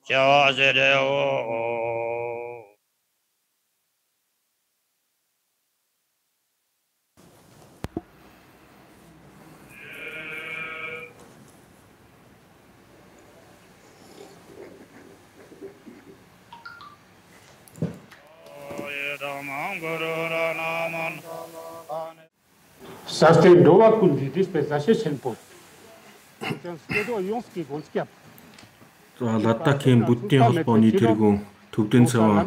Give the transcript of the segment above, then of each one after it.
Састэй дова күндис песаше шенпо. Ладакийн буддийн холбооны тэргүүн төвдөн цаваа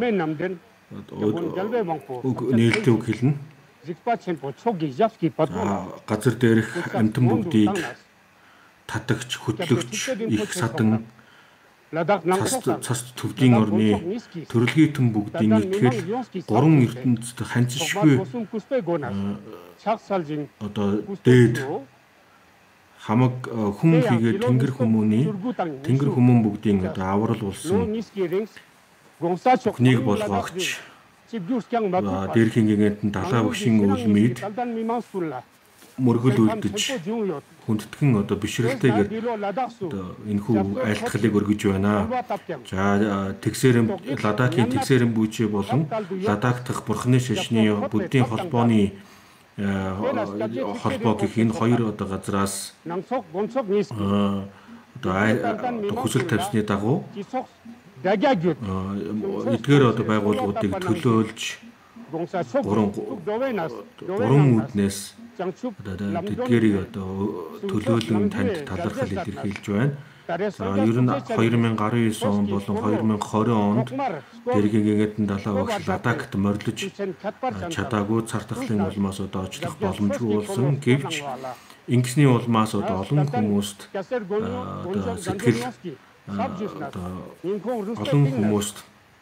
нээлттэй үг хэлнэ. Газар дээрх амьтан бүгдийг татагч, хөтлөгч, их садан цас төвдийн орны төрөлхийтэн бүгдийн нэгтгэл гурван ертөнцид ханцшгүй одоо дээд хамаг хүм хийгээд тэнгэр хүмүүн бүгдийн одоо аврал болсон хүнийг болгоогч дээрхийн гинэтэн далай багшийн үлмид мөргөл үлдэж хүндэтгэн одоо бишрэлтэйгээр одоо энэхүү айлтгалыг өргөж байна. За Ладакийн тэгсэрэн бүжээ болон Ладак дахь бурхны шашны буддийн холбооны холбоо гэх энэ хоёр одоо газраас одоо хүсэл тавьсны дагуу эдгээр одоо байгууллагуудыг төлөөлж гурван үүднээс тэдгээрийг одоо төлөөлөн танд талархал илэрхийлж байна. За ер нь 2019 он болон 2020 онд дэргийн гинэтэн далай багш Ладакт морилж чадаагүй цар тахлын улмаас одоо очлох боломжгүй болсон. Гэвч ингэсний улмаас одоо олон хүмүүст одоо сэтгэл олон хүмүүст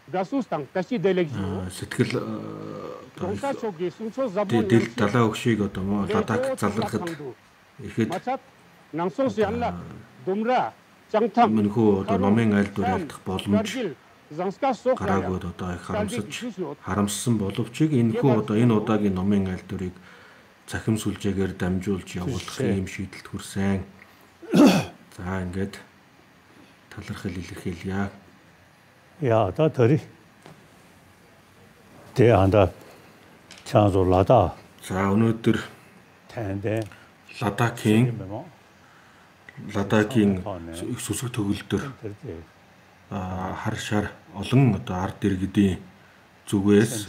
сэтгэл дэл далай өгшийг одоо Ладак залрахад ихэд Мөнхөө одоо номын айлдвар айлдах боломж гараагүй одоо их харамссан боловч энэхүү одоо энэ удаагийн номын айлдварыг цахим сүлжээгээр дамжуулж явуулах юм шийдэлд хүрсэн. За ингээд талархал илэрхийлье. Ja, da töri. Тэ анда чанзо лада. За өнөөдөр Ладакийн их сүсэг төгөлдөр хар шар олон одоо ард иргэдийн зүгээс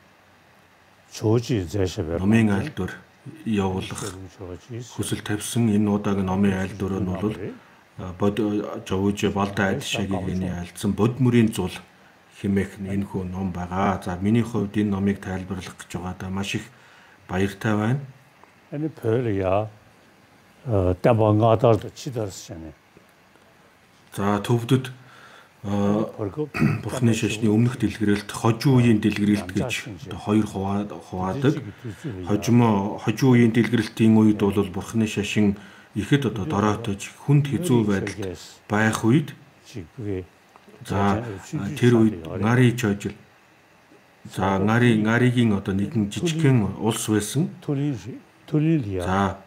номын айлдвар явуулах хүсэл тавьсан. Энэ удаагийн номын айлдвар нь бол бод жовж балда айдшагийн айлдсан бод мөрийн зул хэмээх энэхүү ном байгаа. За миний хувьд энэ номыг тайлбарлах гэж байгаадаа маш их баяртай байна. Энэ пөлия табангадар чидарсчане. За төвдөд бурхны шашны өмнөх дэлгэрэлт хожуу үеийн дэлгэрэлт гэж хоёр хуваадаг. Хожуу үеийн дэлгэрэлтийн үед бол бурхны шашин ихэд одоо дороотож хүнд хэцүү байдалд байх үед за тэр үед Ngaри чойжил за Ngaригийн одоо нэгэн жижигхэн улс байсан. За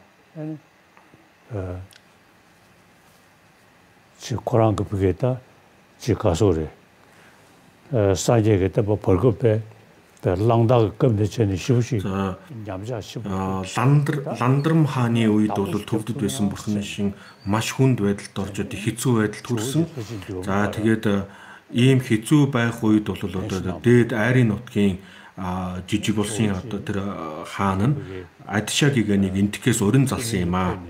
чи Коран гэпгээда чи касоре саажэгэда боргопе ландаг гэмдэчэний шивши ямжаа шив ландрам хааны үед бол төвдөд байсан бурхны шин маш хүнд байдалд орж хэцүү байдалд хүрсэн. За тэгээд ийм хэцүү байх үед бол одоо дээд айрын нутгийн жижиг улсын одоо тэр хаан нь Адшагийн нэг энтгэхээс урин залсан юм аа.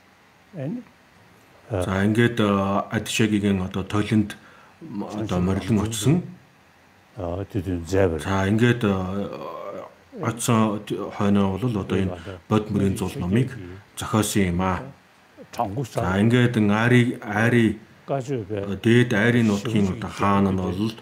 За ингээд Адшагийн одоо тойлонд одоо морилон очсон. За ингээд очсон хойноо бол одоо энэ бод мөрийн зул номыг зохиосон юм аа. За ингээд айри дээд айрын нутгийн одоо хаан нь бол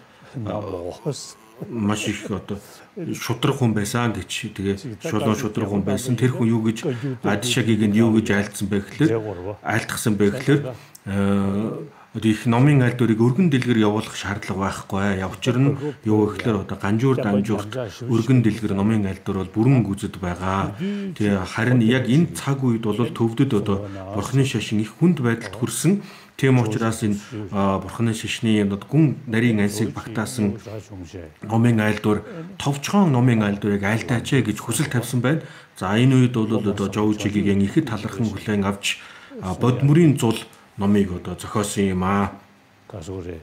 маш их одоо шудраг хүн байсан гэж тэгээ шудраг хүн байсан. Тэр хүн юу гэж Адшагийг нь юу гэж айлтгсан бэ гэхээр их номын аль дүүрийг өргөн дэлгэр явуулах шаардлага байхгүй. Явчир нь юу гэхээр одоо ганжуур дамжуулт өргөн дэлгэр номын аль дүүр бол бүрэн гүйцэд байгаа. Тэгээ харин яг энэ цаг үед бол төвдөд одоо бурхны шашин их хүнд байдалд хүрсэн. Тийм учраас энэ бурхны шашны гүн нарийн ансыг багтаасан номын аль дүүр товчхон номын аль дүүрийг айлтаач гэж хүсэл тавьсан байна. За энэ үед бол одоо Жовжигийн ихэд талархан хүлээн авч бодмөрийн зул номыг одоо зохиосон юм аа. 가서 그래.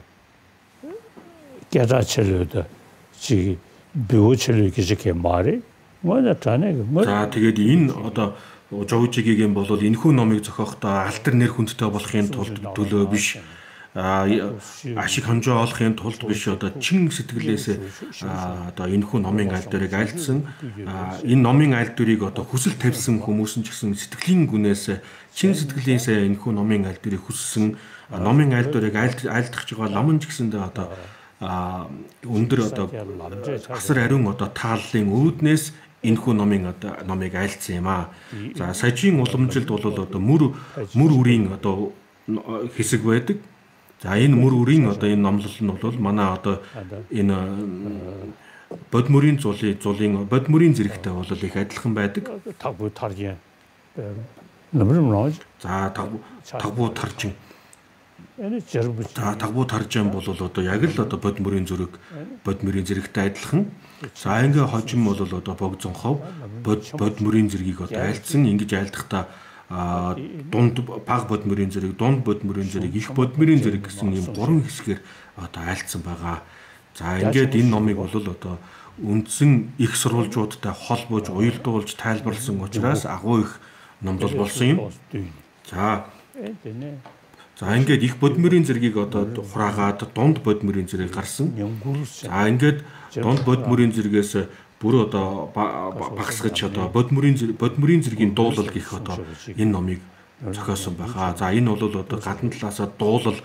깨닫으려다 지 비우치를 기적해 말이 뭐냐 자네 뭐. За тэгээд энэ одоо Жовжигийн бол энэхүү номыг зохиохдоо алтар нэр хүндтэй болохын тулд төлөө биш. Ашиг хонжоо олохын тулд биш одоо чин сэтгэлээс одоо энэхүү номын аль дүүрийг айлдсан. Энэ номын аль дүүрийг одоо хүсэл тавьсан хүмүүс нь ч гэсэн сэтгэлийн гүнээс чин сэтгэлээсээ энэхүү номын аль дүүрийг хүссэн. Номын аль дүүрийг айлдах байгаа лам ч гэсэндээ одоо өндөр одоо асар ариун одоо тааллын үүднээс энэхүү номыг айлдсан юм аа. За сажийн уламжилд бол одоо мөр үрийн одоо хэсэг байдаг. За энэ мөр үрийн одоо энэ номлол нь бол манай одоо энэ бодмөрийн зулын бодмөрийн зэрэгтэй бол их адилхан байдаг. 타고 타르게 넘으면 나오지. За тагбуу таржин. 얘는 저러고 За тагбуу таржин бол одоо яг л одоо бодмөрийн зэрэгтэй адилхан. За ингээ хожим бол одоо богзонхов бодмөрийн зэргийг одоо айлдсан. Ингэж айлдахдаа дунд баг бодмөрийн зэрэг, дунд бодмөрийн зэрэг, их бодмөрийн зэрэг гэсэн ийм гурван хэсгээр одоо айлдсан байгаа. За ингээд энэ номыг бол одоо үндсэн их сурвалжуудтай холбож, уялдуулж тайлбарласан учраас агуу их номлол болсон юм. За ингээд их бодмөрийн зэргийг одоо хураагаад дунд бодмөрийн зэрэг гарсан. За ингээд дунд бодмөрийн зэрэгээс бүр одоо багсгаж одоо бодмөрийн зэргийн дуулал гэх одоо энэ номыг зохиосон байгаа. За энэ бол одоо гадна талаасаа дуулалын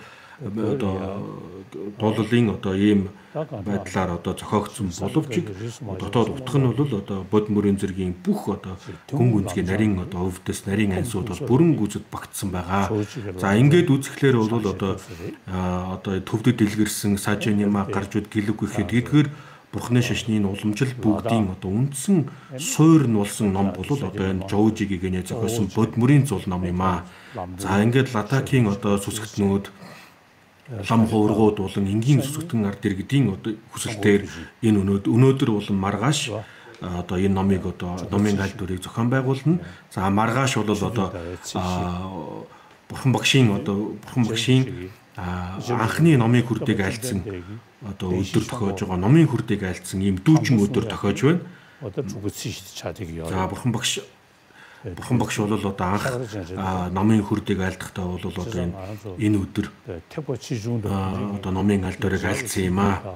одоо ийм байдлаар одоо зохиогдсон боловч дотоод утга нь бол одоо бодмөрийн зэргийн бүх одоо гүн гүнзгий нарийн одоо өвдөс нарийн ансууд бол бүрэн гүйцэд багтсан байгаа. За ингээд үзэхлээр бол одоо төвдөд дэлгэрсэн сажины маа гаржууд гэлэг гэхэд эдгээр бурхны шашны уламжил бүгдийн одоо үндсэн суур нь болсон ном бол одоо энэ Жовжигийн зохиосон бодмөрийн зул ном юм аа. За ингээд Ладакийн одоо сүсгтнүүд лам хуургууд болон энгийн сүсгтэн ард иргэдийн одоо хүсэлтээр энэ өнөөдөр болон маргааш одоо энэ номыг одоо номын аль дүүрийг зохион байгуулна. За маргааш бол одоо бурхан багшийн анхны номын хүрдэг айлдсан одоо өдөр тохиож байгаа номын хүрдэг айлдсан ийм дүүжин өдөр тохиож байна. За бурхан багш бол одоо анх номын хүрдэг айлдахдаа бол одоо энэ өдөр одоо номын аль дүүрийг айлдсан юм аа.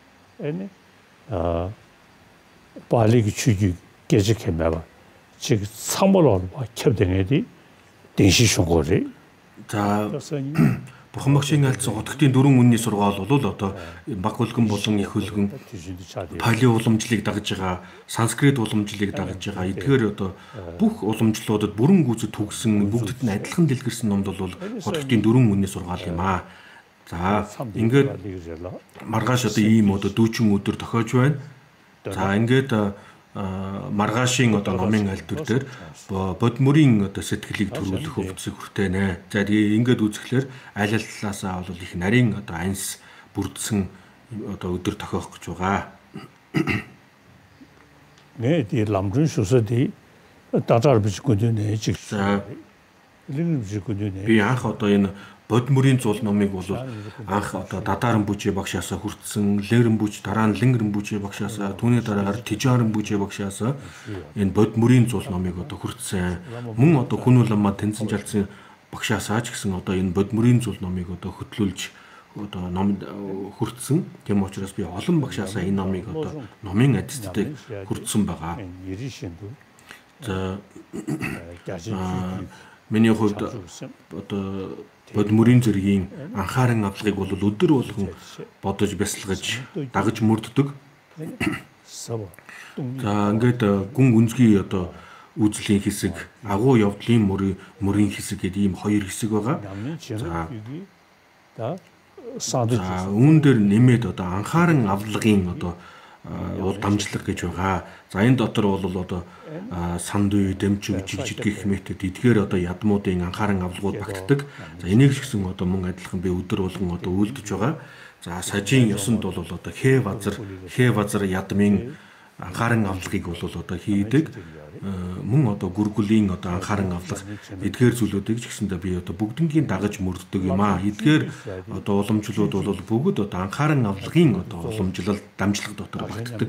빨리 주기 깨지게매봐. 즉 3월로 캡되네디 댄시숑고리. За бурхан багшийн айлдсан хотгтын дөрвөн үнний сургаал бол одоо баг хөлгөн болон их хөлгөн пали уламжлалыг дагаж байгаа, санскрит уламжлалыг дагаж байгаа. Эдгээр одоо бүх уламжлалуудад бүрэн гүйцэд түгсэн бүгдд нь адилхан дэлгэрсэн номд бол хотгтын дөрвөн үнний сургаал юм аа. За ингээд маргааш одоо ийм одоо дүүчин өдөр тохиож байна. За ингээд маргаашийн одоо номын аль дүр дээр бодмөрийн одоо сэтгэлийг төрүүлэх өвдсөг хүртэй нэ. За тэгээ ингээд үзэхлээр аль талаасаа бол их нарийн одоо анс бүрдсэн одоо өдөр тохиох гэж байгаа. 네, 이 람준 쇼서디 다자를 비치고 되네. 즉. Би анх одоо энэ бодмөрийн зул номыг бол анх одоо Дадаран бүжээ багшаасаа хүртсэн, Лэрэн бүж, дараа нь Лингэрэн бүжээ багшаасаа, түүний дараагаар Тижаран бүжээ багшаасаа энэ бодмөрийн зул номыг одоо хүртсэн. Мөн одоо хүн улаамаа Тэнцэн жалцсан багшаасаа ч гэсэн одоо энэ бодмөрийн зул номыг одоо хөтлүүлж одоо номд хүртсэн. Тийм учраас би олон багшаасаа энэ номыг одоо номын аттестатыг хүртсэн байгаа. За миний хувьд одоо бодмөрийн зэргийн анхааран авлагыг бол өдөр болгон бодож бясалгаж дагаж мөрддөг. За ингээд гүн гүнзгий одоо үзлийн хэсэг, агуу явдлын мөрийн хэсэг гэдэг ийм хоёр хэсэг байгаа. За 다 사드 үүн дээр нэмээд одоо анхааран авлагын одоо уул дамжлага гэж байгаа. За энэ дотор бол одоо сандуй, дэмчиг, жигжиг гэх мэт эдгээр одоо ядмуудын анхааран авлагууд багтдаг. За энийг ч гэсэн одоо мөн адилхан би өдөр болгон одоо үйлдэж байгаа. За сажийн ёсонд бол одоо хээ базар ядмын анхааран авлагыг бол одоо хийдэг. Мөн одоо гүргүлийн одоо анхааран авлага эдгээр зүйлүүдийг ч гэсэндээ би одоо бүгднгийн дагаж мөрддөг юм аа. Эдгээр одоо уламжлалууд бол бүгд одоо анхааран авлагын одоо уламжлал дамжлага дотор багтдаг.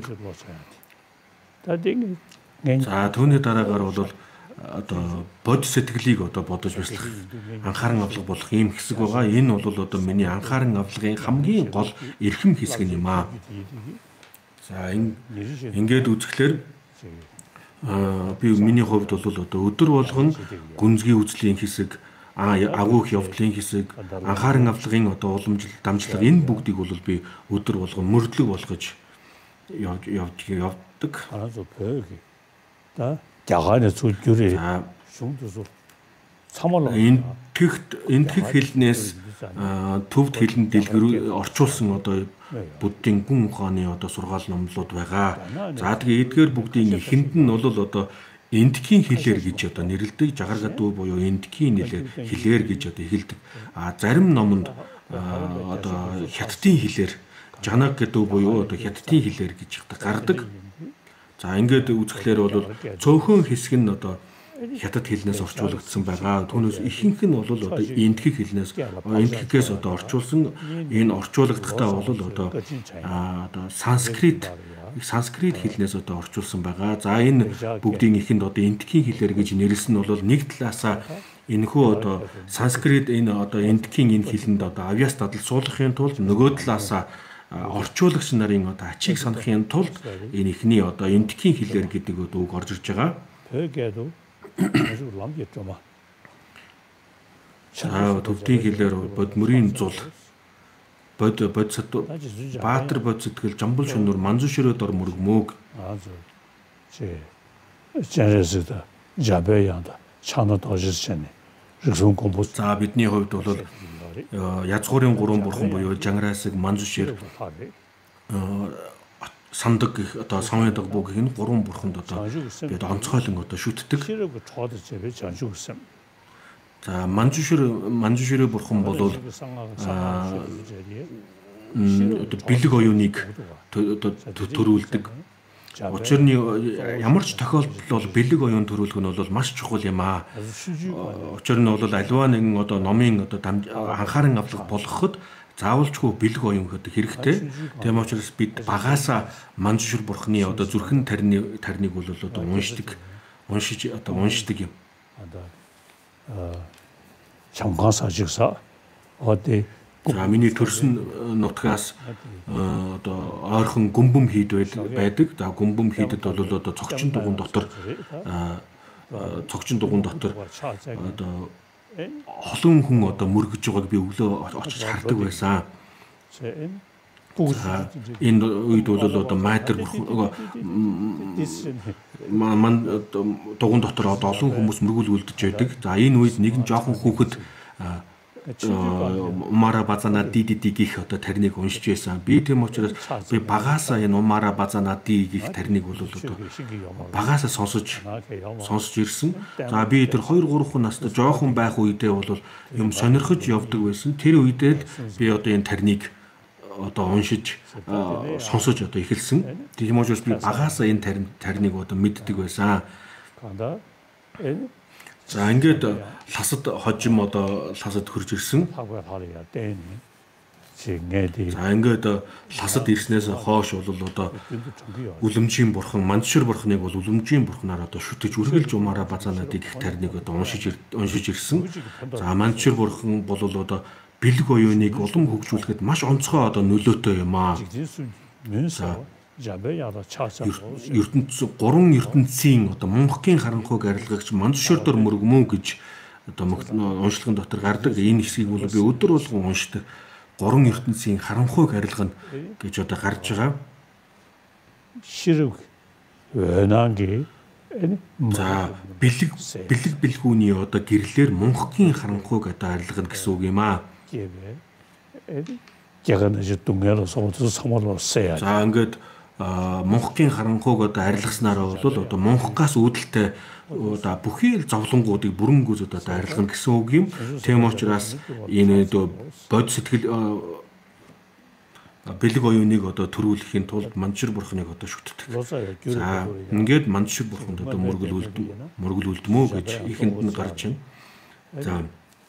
За түүний дараагаар бол одоо бод сэтгэлийг одоо бодож бяцлах анхааран авлага болох ийм хэсэг байгаа. Энэ бол одоо миний анхааран авлагын хамгийн гол эрхэм хэсэг юм аа. За ингээд үзэхлээр би миний хувьд бол одоо өдөр болгон гүнзгий үзлийн хэсэг, агуух явдлын хэсэг, анхааран авлагын одоо уламжлал дамжлага энэ бүгдийг бол би өдөр болгон мөрдлөг болгож явдаг. 야간에 줄줄이 энтгэх хэлнээс төвд хэлэн дэлгэр орчуулсан одоо буддийн гүн ухааны одоо сургаал номлууд байгаа. За тэгээ эдгээр бүгдийн эхэнд нь бол одоо эндхийн хэлээр гэж одоо нэрлэдэг. Жагаргадуу буюу эндхийн хэлээр гэж одоо эхэлдэг. Зарим номонд одоо хятадын хэлээр жанаг гэдэг буюу одоо хятадын хэлээр гэж гардаг. За ингээд үзэхлээр бол цөөхөн хэсэг нь одоо хятад хэлнээс орчуулагдсан байгаа. Түүнээс ихэнх нь бол одоо эндхийг хэлнээс одоо орчуулсан. Энэ орчуулагдахдаа бол одоо санскрит хэлнээс одоо орчуулсан байгаа. За энэ бүгдийн ихэнд одоо эндхийн хэлээр гэж нэрлсэн нь бол нэг талаасаа энэхүү одоо санскрит энэ одоо эндхийн энэ хэлэнд одоо авьяас дадал суулгахын тулд нөгөө талаасаа орчуулагч нарын одоо ачийг санахын тулд энэ ихний одоо эндхийн хэлээр гэдэг үг орж ирж байгаа. Төвдийн хэлээр бодмөрийн зул баатар бод сэтгэл жамбал шөнөөр манзу ширээ дор мөргмөөг жанрасда жабэянда чанад ожисчэни рэгсэн компост. За бидний хувьд бол язгуурын гурван бурхан буюу жанрасыг манзу шир сандаг гэх одоо самядаг буу гэх энэ гурван бурханд одоо бид онцгойлон одоо шүтдэг. За манжушир бурхан бол бэлэг оюуныг төрүүлдэг. Учир нь ямар ч тохиолдолд бол бэлэг оюун төрүүлэх нь бол маш чухал юм аа. Учир нь бол аливаа нэгэн одоо номын одоо анхааран авлага болгоход заавалчгүй бэлэг оюун гэдэг хэрэгтэй. Тийм учраас бид багаасаа манжушир бурхны одоо зүрхэн тарныг бол одоо уншдаг юм. 참가사직사 어디 миний төрсөн нутгаас одоо ойрхон гүмбэм хийд байдаг. За гүмбэм хийдэд бол одоо цогчин дугуун дотор одоо олон хүн одоо мөргөж байгааг би өглөө очиж хардаг байсан. Энэ үед бол одоо майтер дугуун дотор одоо олон хүмүүс мөргөл үлдэж байдаг. За энэ үед нэгэн жоохон хүүхэд Умара базана ди гих одоо тарныг уншиж байсан. Би тийм учраас би багаасаа энэ Умара базана ди гих тарныг бол одоо багаасаа сонсож ирсэн. За би тэр 2-3 настай жоохон байх үедээ бол юм сонирхож явдаг байсан. Тэр үедээ би одоо энэ тарныг одоо уншиж сонсож одоо эхэлсэн. Тийм учраас би багаасаа энэ тарныг одоо мэддэг байсан. За ингээд ласад хожим одоо ласад хөрж ирсэн. За ингээд ласад ирснээс хойш бол одоо үлэмжийн бурхан манжушир бурхныг бол үлэмжийн бурхнаар одоо шүтэж үргэлж Умара базанадыг их тарныг одоо уншиж ирсэн. За манжушир бурхан бол одоо бэлэг оюуныг улам хөгжүүлэхэд маш онцгой одоо нөлөөтэй юм аа. Гурван ертөнцийн одоо Монголын харанхуйг арилгагч манжушир дор мөргмөө гэж одоо уншлагын дотор гардаг. Энэ хэсгийг бол би өдөр болгон уншдаг. Гурван ертөнцийн харанхуйг арилгана гэж одоо гарч байгаа. Ширэг өнанги за бэлгүүний одоо гэрлэр Монголын харанхуйг одоо арилгана гэсэн үг юм аа. 걔가 이제 동네로서 어디서 사모로 써야. За ингээд Монхгийн харанхуйг одоо арилгаснараа бол одоо Монхгаас үүдэлтэй одоо бүхий л зовлонгуудыг бүрэн гүйж одоо арилгана гэсэн үг юм. Тийм учраас энэ бод сэтгэл бэлэг оюуныг одоо төрүүлэхийн тулд Мандшир бурхныг одоо шүтдэг. За ингээд Мандшир бурханд одоо мөргөл үлдмөө гэж ихэнд нь гарч байна. За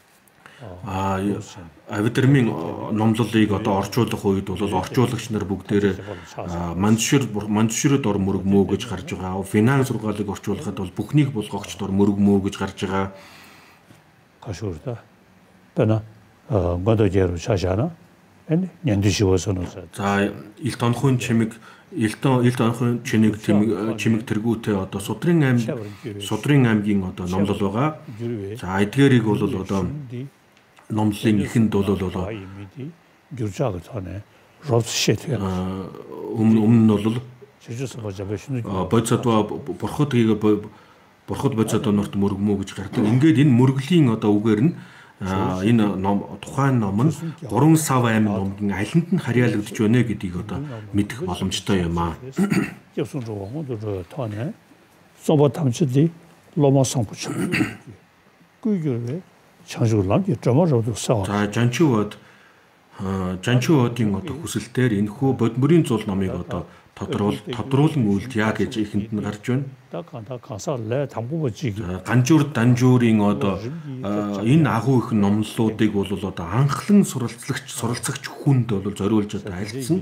Авидрмын номлолыг одоо орчуулах үед бол орчуулагч нар бүгдээр Мандширд ор мөргмөө гэж гарч байгаа. Финанс сургаалыг орчуулахад бол бүхнийг болгогчд ор мөргмөө гэж гарч байгаа. 가시오르다. 배나 고도제로 차샤나. 엔 년두시워서는. За илт онхын чимэг илт онхын чимэг тэргүүтэй одоо Судрын аймгийн одоо номлол байгаа. За эдгээрийг бол одоо номлолын ихэнд бол гюржааг тооне. ровшэт. Өмнө нь бол бодсодва бурхад бодсодва норт мөргмөө гэж гардаг. Ингээд энэ мөргөлийн одоо үгээр нь энэ тухайн ном нь 3 сав аймаг номгийн алинд нь харьяалагдж байна гэдгийг одоо мэдэх боломжтой юм аа. За Жанчуудын одоо хүсэлтээр энэхүү бодмөрийн зул номыг одоо тодруулан үйлдье гэж ихэнд нь гарч байна. Ганжуур данжуурын одоо энэ агуу их номлолуудыг бол одоо анхлан суралцагч хүнд бол зориулж одоо альцсан.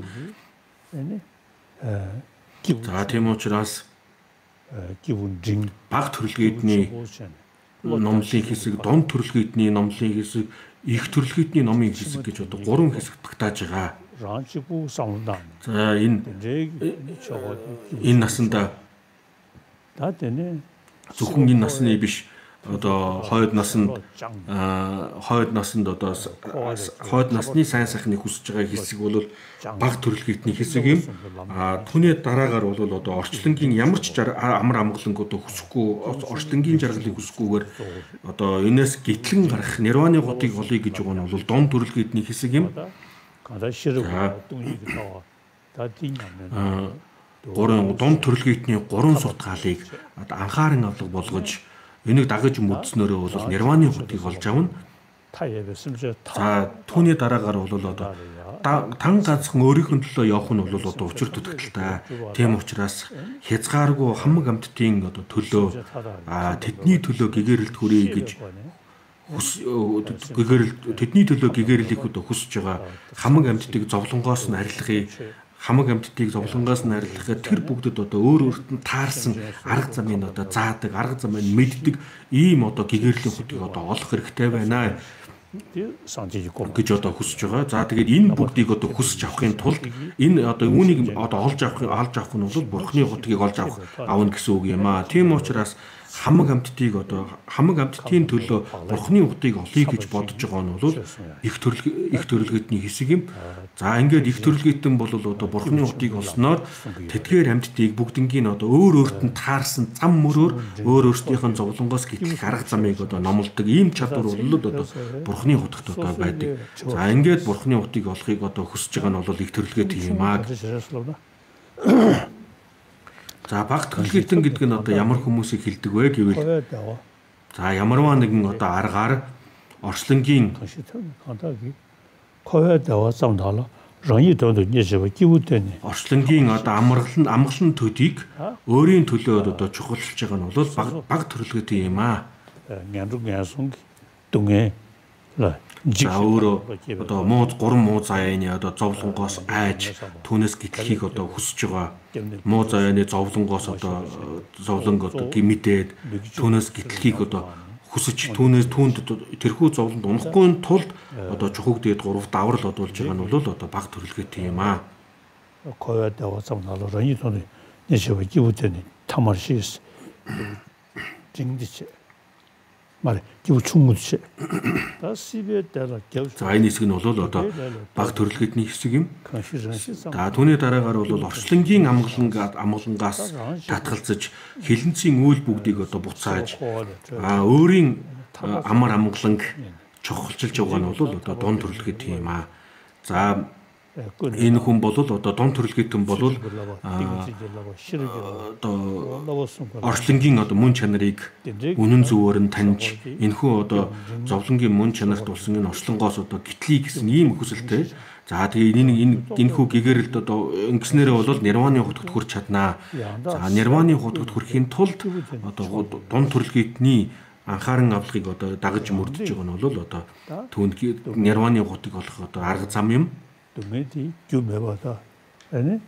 За тийм учраас баг төрөлхийдний номлын хэсэг, дунд төрөлхийдний номлын хэсэг, их төрөлхийдний номын хэсэг гэж одоо 3 хэсэгт багтааж байгаа. За энэ насанда зөвхөн энэ насны биш одоо хойд наснд одоо хойд насны сайн сайхныг хүсэж байгаа хэсэг бол баг төрөлхийдний хэсэг юм. Түүний дараагаар бол одоо орчлонгийн ямар ч амар амгаланг одоо хүсэхгүй орчлонгийн жаргалыг хүсэхгүйгээр одоо энэс гитлэн гарах нирваны хотыг олъё гэж байгаа нь бол дон төрөлхийдний хэсэг юм. Гурван дон төрөлхийдний 3 суртгаалыг анхааран авлага болгож энийг дагаж мэдснөөрөө бол нирваны хотыг олж авна. За түүний дараагаар бол одоо тан ганцхан өөрийнх нь төлөө явах нь бол одоо учир дутагдaltaй. Тийм учраас хязгааргүй хамаг амьтдын одоо төлөө тэдний төлөө гэгэрэлт хүрээ гэж тэдний төлөө гэгэрэлийг одоо хүсэж байгаа хамаг амьтдыг зовлонгоос нь арилгахыг хамаг амьтдыг зовлонгоос нь арилгахад тэр бүгдэд одоо өөрөөрт нь таарсан арга замыг одоо заадаг, арга замыг мэддэг ийм одоо гэгэрлийн хөтгийг одоо олох хэрэгтэй байна гэж одоо хүсэж байгаа. За тэгээд энэ бүгдийг одоо хүсэж авахын тулд энэ одоо үүнийг одоо олж авах нь бол бурхны хөтгийг олж авна гэсэн үг юм аа. Тийм учраас хамаг амьтдын төлөө бурхны утгыг олъё гэж бодож байгаа нь бол их төрөлхийдний хэсэг юм. За ингээд их төрөлхийдэн бол одоо бурхны утгыг олсноор тэдгээр амьтдыг бүгднгийн одоо өөр өөрт нь таарсан зам мөрөөр өөрөөртнийх нь зовлонгоос гэтлэх арга замыг одоо номлодог ийм чадвар бол одоо бурхны утгад одоо байдаг. За ингээд бурхны утгыг олохыг одоо хүсэж байгаа нь бол их төрөлхийд юм аа. За баг төрөлхийдэн гэдэг нь одоо ямар хүмүүсийг хэлдэг вэ гэвэл за ямарваа нэгэн одоо аргаар орчлонгийн орчлонгийн одоо амгалан төдийг өөрийн төлөө одоо чухалчилж байгаа нь бол баг төрөлхийдэн юм аа. За өөрөө одоо гурван муу заяаны одоо зовлонгоос айж түүнээс гитлэхийг одоо хүсэж байгаа. Муу заяаны зовлонгоос одоо гимэдээд түүнээс гитлэхийг одоо хүсэж түүнд тэрхүү зовлонд унахгүй тулд одоо чухагдээд гурав даврал одуулж байгаа нь бол одоо баг төрөлхийдэн юм аа. За энэ хэсэг нь бол одоо баг төрөлхийдний хэсэг юм. За түүний дараагаар бол орчлонгийн амгалангаас татгалзаж хилэнцгийн үйл бүгдийг одоо буцааж өөрийн амар амгаланг чухалчилж байгаа нь бол одоо дон төрөлхийдэн юм аа. За энэ хүн бол одоо дон төрөлхтөн бол орчлонгийн одоо мөн чанарыг үнэн зөвөөр нь таньж энэхүү одоо зовлонгийн мөн чанарт болсон энэ орчлонгоос одоо гитлий гэсэн ийм хүсэлтэй. За тэгээ энэхүү гэгэрэлд одоо ингэснээрээ бол нирваны хутагт хүрч чаднаа. За нирваны хутагт хүрэхийн тулд одоо дон төрөлхтний анхааран авлагыг одоо дагаж мөрдөж байгаа нь бол одоо түүнд нирваны хутаг олох одоо арга зам юм. 도메디 주메바다 아니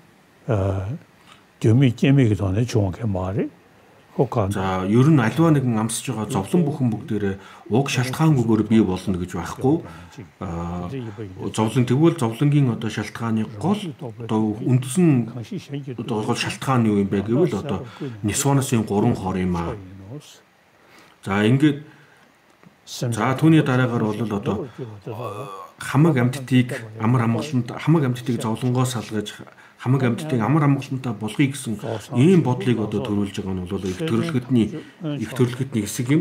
주미게미기 전에 좋은 게 말이 혹한 за ер нь альва нэгэн амсж байгаа зовлон бүхэн бүгдээрээ уг шалтгаангүйгээр бий болно гэж байхгүй зовлон тэгвэл зовлонгийн одоо шалтгааны гол одоо үндсэн одоо гол шалтгаан юу юм бэ гэвэл одоо нисванасын 3 хор юм аа за ингээд за түүний дараагаар бол одоо хамаг амьтдыг амар амьтдыг зовлонгоос салгаж хамаг амьтдыг амар амгалантай болгоё гэсэн ийм бодлыг одоо төрүүлж байгаа нь бол их төрөлхтний хэсэг юм.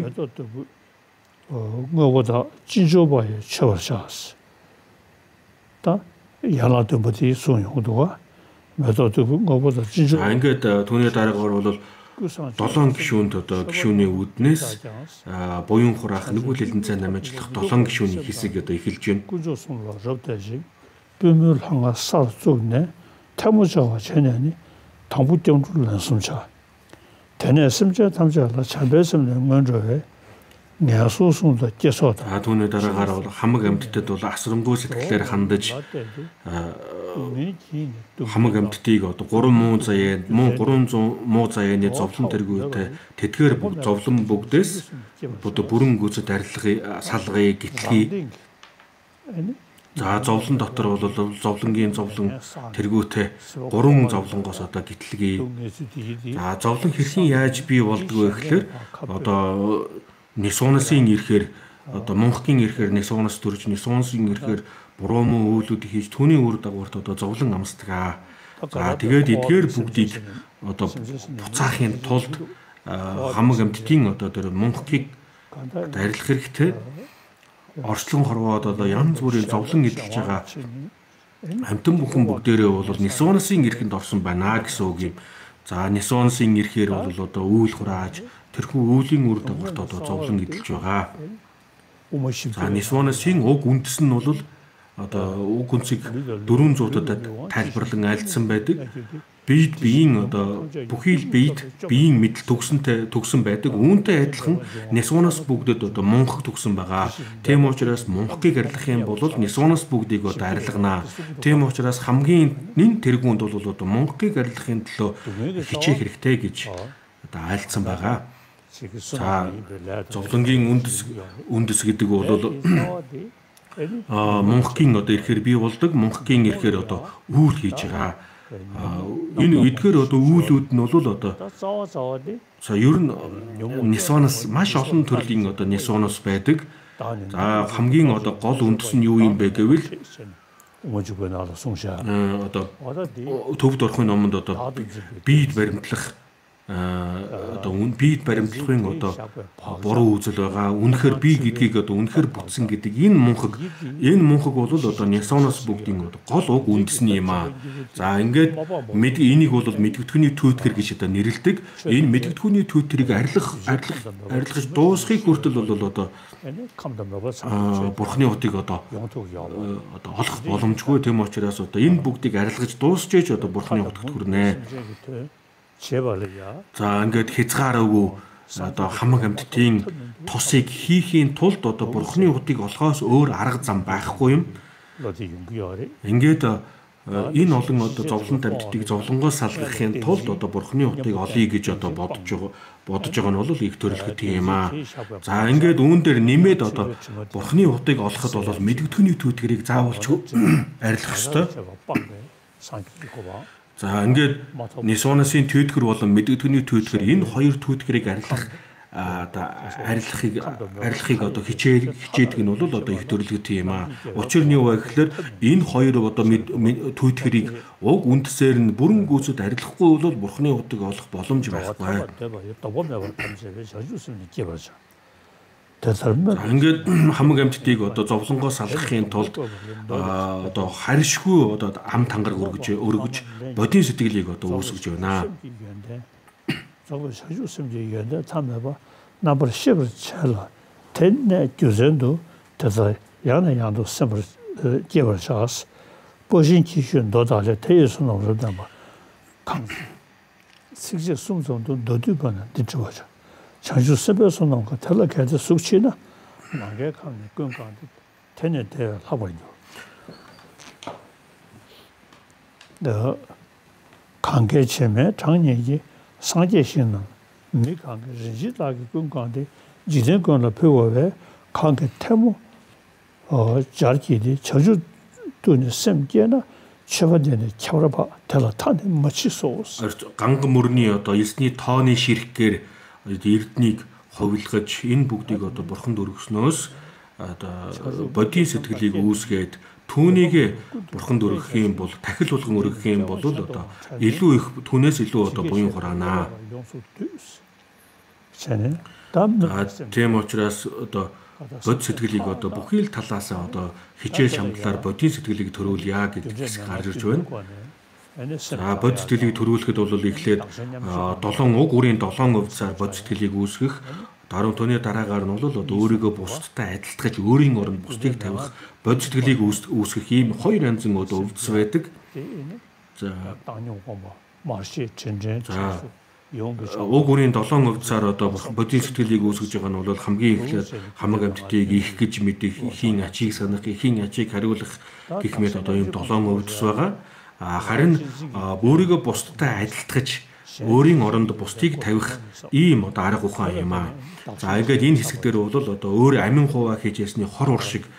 뭐보다 진조바에 쳐버렸어. 다 야나도 뭐지 소용도가 몇도 뭐보다 진조. ингээд түүний дараагаар бол 7 гишүүнд одоо гишүүний үүднээс буян хураах нэгүл хэлэн цай намжлах 7 гишүүний хэсэг одоо эхэлж байна. 구조선으로 접대지 뷰물 항아 사쪽네 태무자와 전연이 당부정주를 난숨차 대내 심자 탐자라 차별성을 먼저해 내소송도 계속다. түүний дараагаар бол хамаг амьтдад бол асрамгүй сэтгэлээр хандаж хамаг амьтдыг одоо 300 муу заяаны зовлон тэргүүтэй тэдгээр зовлон бүгдээс одоо бүрэн гүйцэд арилгахыг салгахыг гитлэхий. За зовлон дотор бол зовлонгийн зовлон тэргүүтэй 3 зовлонгоос одоо гитлэхий. За зовлон хэрхэн яаж бий болдгоо гэхэлэр одоо нисуунасын ирэхээр одоо монхгийн ирэхээр нисуунаас төрж нисуунасын ирэхээр буруу муу үйлүүдийг хийж түүний үр дагаварт одоо зовлон амсдаг. За тэгээд эдгээр бүгдийг одоо буцаахын тулд хамаг амьтдын одоо тэр монхгийг арилгах хэрэгтэй. Орчлон хорвоод одоо янз бүрийн зовлон эдэлж байгаа амьтан бүхэн бүгдээрээ бол нисуунасын ирэхэнд орсон байна гэсэн үг юм. За нисуунасын ирэхээр бол одоо үйл хурааж тэрхүү өвлийн үр дагаварт одоо зовлон эдэлж байгаа. За нисуунасын уг үндэс нь бол одоо уг үнцийг 400-ад тайлбарлан айлдсан байдаг. Биед биеийн одоо бүхий л биеийн мэдл төгсөн байдаг. Үүнтэй адилхан нисуунаас бүгдэд одоо монх төгсөн байгаа. Тийм учраас монхгийг арилгах юм бол нисуунаас бүгдийг одоо арилганаа. Тийм учраас хамгийн нэн тэргуунд бол одоо монхгийг арилгахын төлөө хичээх хэрэгтэй гэж одоо айлдсан байгаа. За зовлонгийн үндэс гэдэг бол монхгийн одоо ирэхээр бий болдог. Монхгийн ирэхээр одоо үйл хийж байгаа. Энэ эдгээр одоо үйлүүд нь бол одоо ер нь нисуунаас маш олон төрлийн одоо нисуунаас байдаг. За хамгийн одоо гол үндэс нь юу юм бэ гэвэл одоо төвд орохын номонд одоо биед баримтлах одоо биед баримтлахын одоо буруу үзэл байгаа. Үнэхээр би гэдгийг одоо үнэхээр бүтсэн гэдэг энэ мунхаг бол одоо нисуунаас бүгдийн гол уг үндэс нь юм аа. За ингээд энийг бол мэдгэдэгний түүтгэр гэж одоо нэрлэдэг. Энэ мэдгэдэгний түүтгэрийг арилгаж дуусхийг хүртэл бол одоо бурхны утыг одоо олох боломжгүй. Тийм учраас одоо энэ бүгдийг арилгаж дуусчээж одоо бурхны утагт хүрнэ. За ингээд хязгаараагүй одоо хамаг амьтдын тусыг хийхийн тулд одоо бурхны утыг олохоос өөр арга зам байхгүй юм. Ингээд энэ олон одоо зовлон амьтдыг зовлонгоос салгахын тулд одоо бурхны утыг олъё гэж одоо бодож байгаа нь бол их төрөлхт юм аа. За ингээд үүн дээр нэмээд одоо бурхны утыг олоход бол мэдгэдэгний түүтгэрийг заавалчгүй арилгах ёстой. За ингээд нисуунасын түүтгэр болон мэдгэдэгний түүтгэр энэ хоёр түүтгэрийг арилгахыг одоо хичээдэг нь бол одоо их төрөлхт юм аа. Учир нь юу вэ гэхээр энэ хоёр одоо түүтгэрийг уг үндэсээр нь бүрэн гүйцэд арилгахгүй бол бурхны утыг олох боломж байхгүй. Ингээд хамаг амьтдыг одоо зовлонгоо салгахын тулд одоо харьшгүй одоо ам тангараг өргөж бодийн сэтгэлийг одоо үүсгэж байна. 저거 사주심지 얘기한다 참해봐 나버 십을 찰라 텐네 교전도 대서 양도 sem을 개발하스 보신 기준 도달에 대해서는 없다 뭐 식지 숨성도 너도번은 뒤집어져 자주 습에서 나온 거 텔레카드 숙치나 나게 가면 끈가도 텐네 대 하버려 너 관계 체매 장년이 상계신은 미관계人지다기 건강데 지정권을 배워에 관계 태무 자르기디 저주 돈이 샘게나 чавадны чавраба телатаны мачисоос ганга мөрний одоо эсний тооны ширхгээр эрднийг ховилгож энэ бүгдийг одоо бурханд өргөснөөс одоо бодийн сэтгэлийг үүсгээд түүнийг бурханд өргөх юм бол тахил болгон өргөх юм бол одоо илүү их түүнээс илүү одоо буян хураана. Тийм учраас одоо бод сэтгэлийг одоо бүхий л талаас одоо хичээл шамдлаар бодийн сэтгэлийг төрүүлье гэдэг хэсэг гарч ирж байна. За бод сэтгэлийг төрүүлэхэд бол эхлээд 7 уг үрийн 7 хувьцаар бод сэтгэлийг үүсгэх, даруй түүний дараагаар нь бол одоо өөрийгөө бусдтай адилтгаж өөрийн оронд бусдыг тавих бод сэтгэлийг үүсгэх ийм хоёр янзын одоо өвдс байдаг. За уг үрийн 7 хувьцаар одоо бодийн сэтгэлийг үүсгэж байгаа нь бол хамгийн эхлээд хамаг амьтдыг их гэж мэдэх, ихийн ачийг санах, ихийн ачийг хариулах гэх мэт одоо ийм 7 хувьцс байгаа. Харин өөрийгөө бусдтай адилтгаж өөрийн оронд бусдыг тавих ийм одоо арга ухаан юм аа. За ингээд энэ хэсэг дээр бол одоо өөр амин хуваа хийж ясны хор уршиг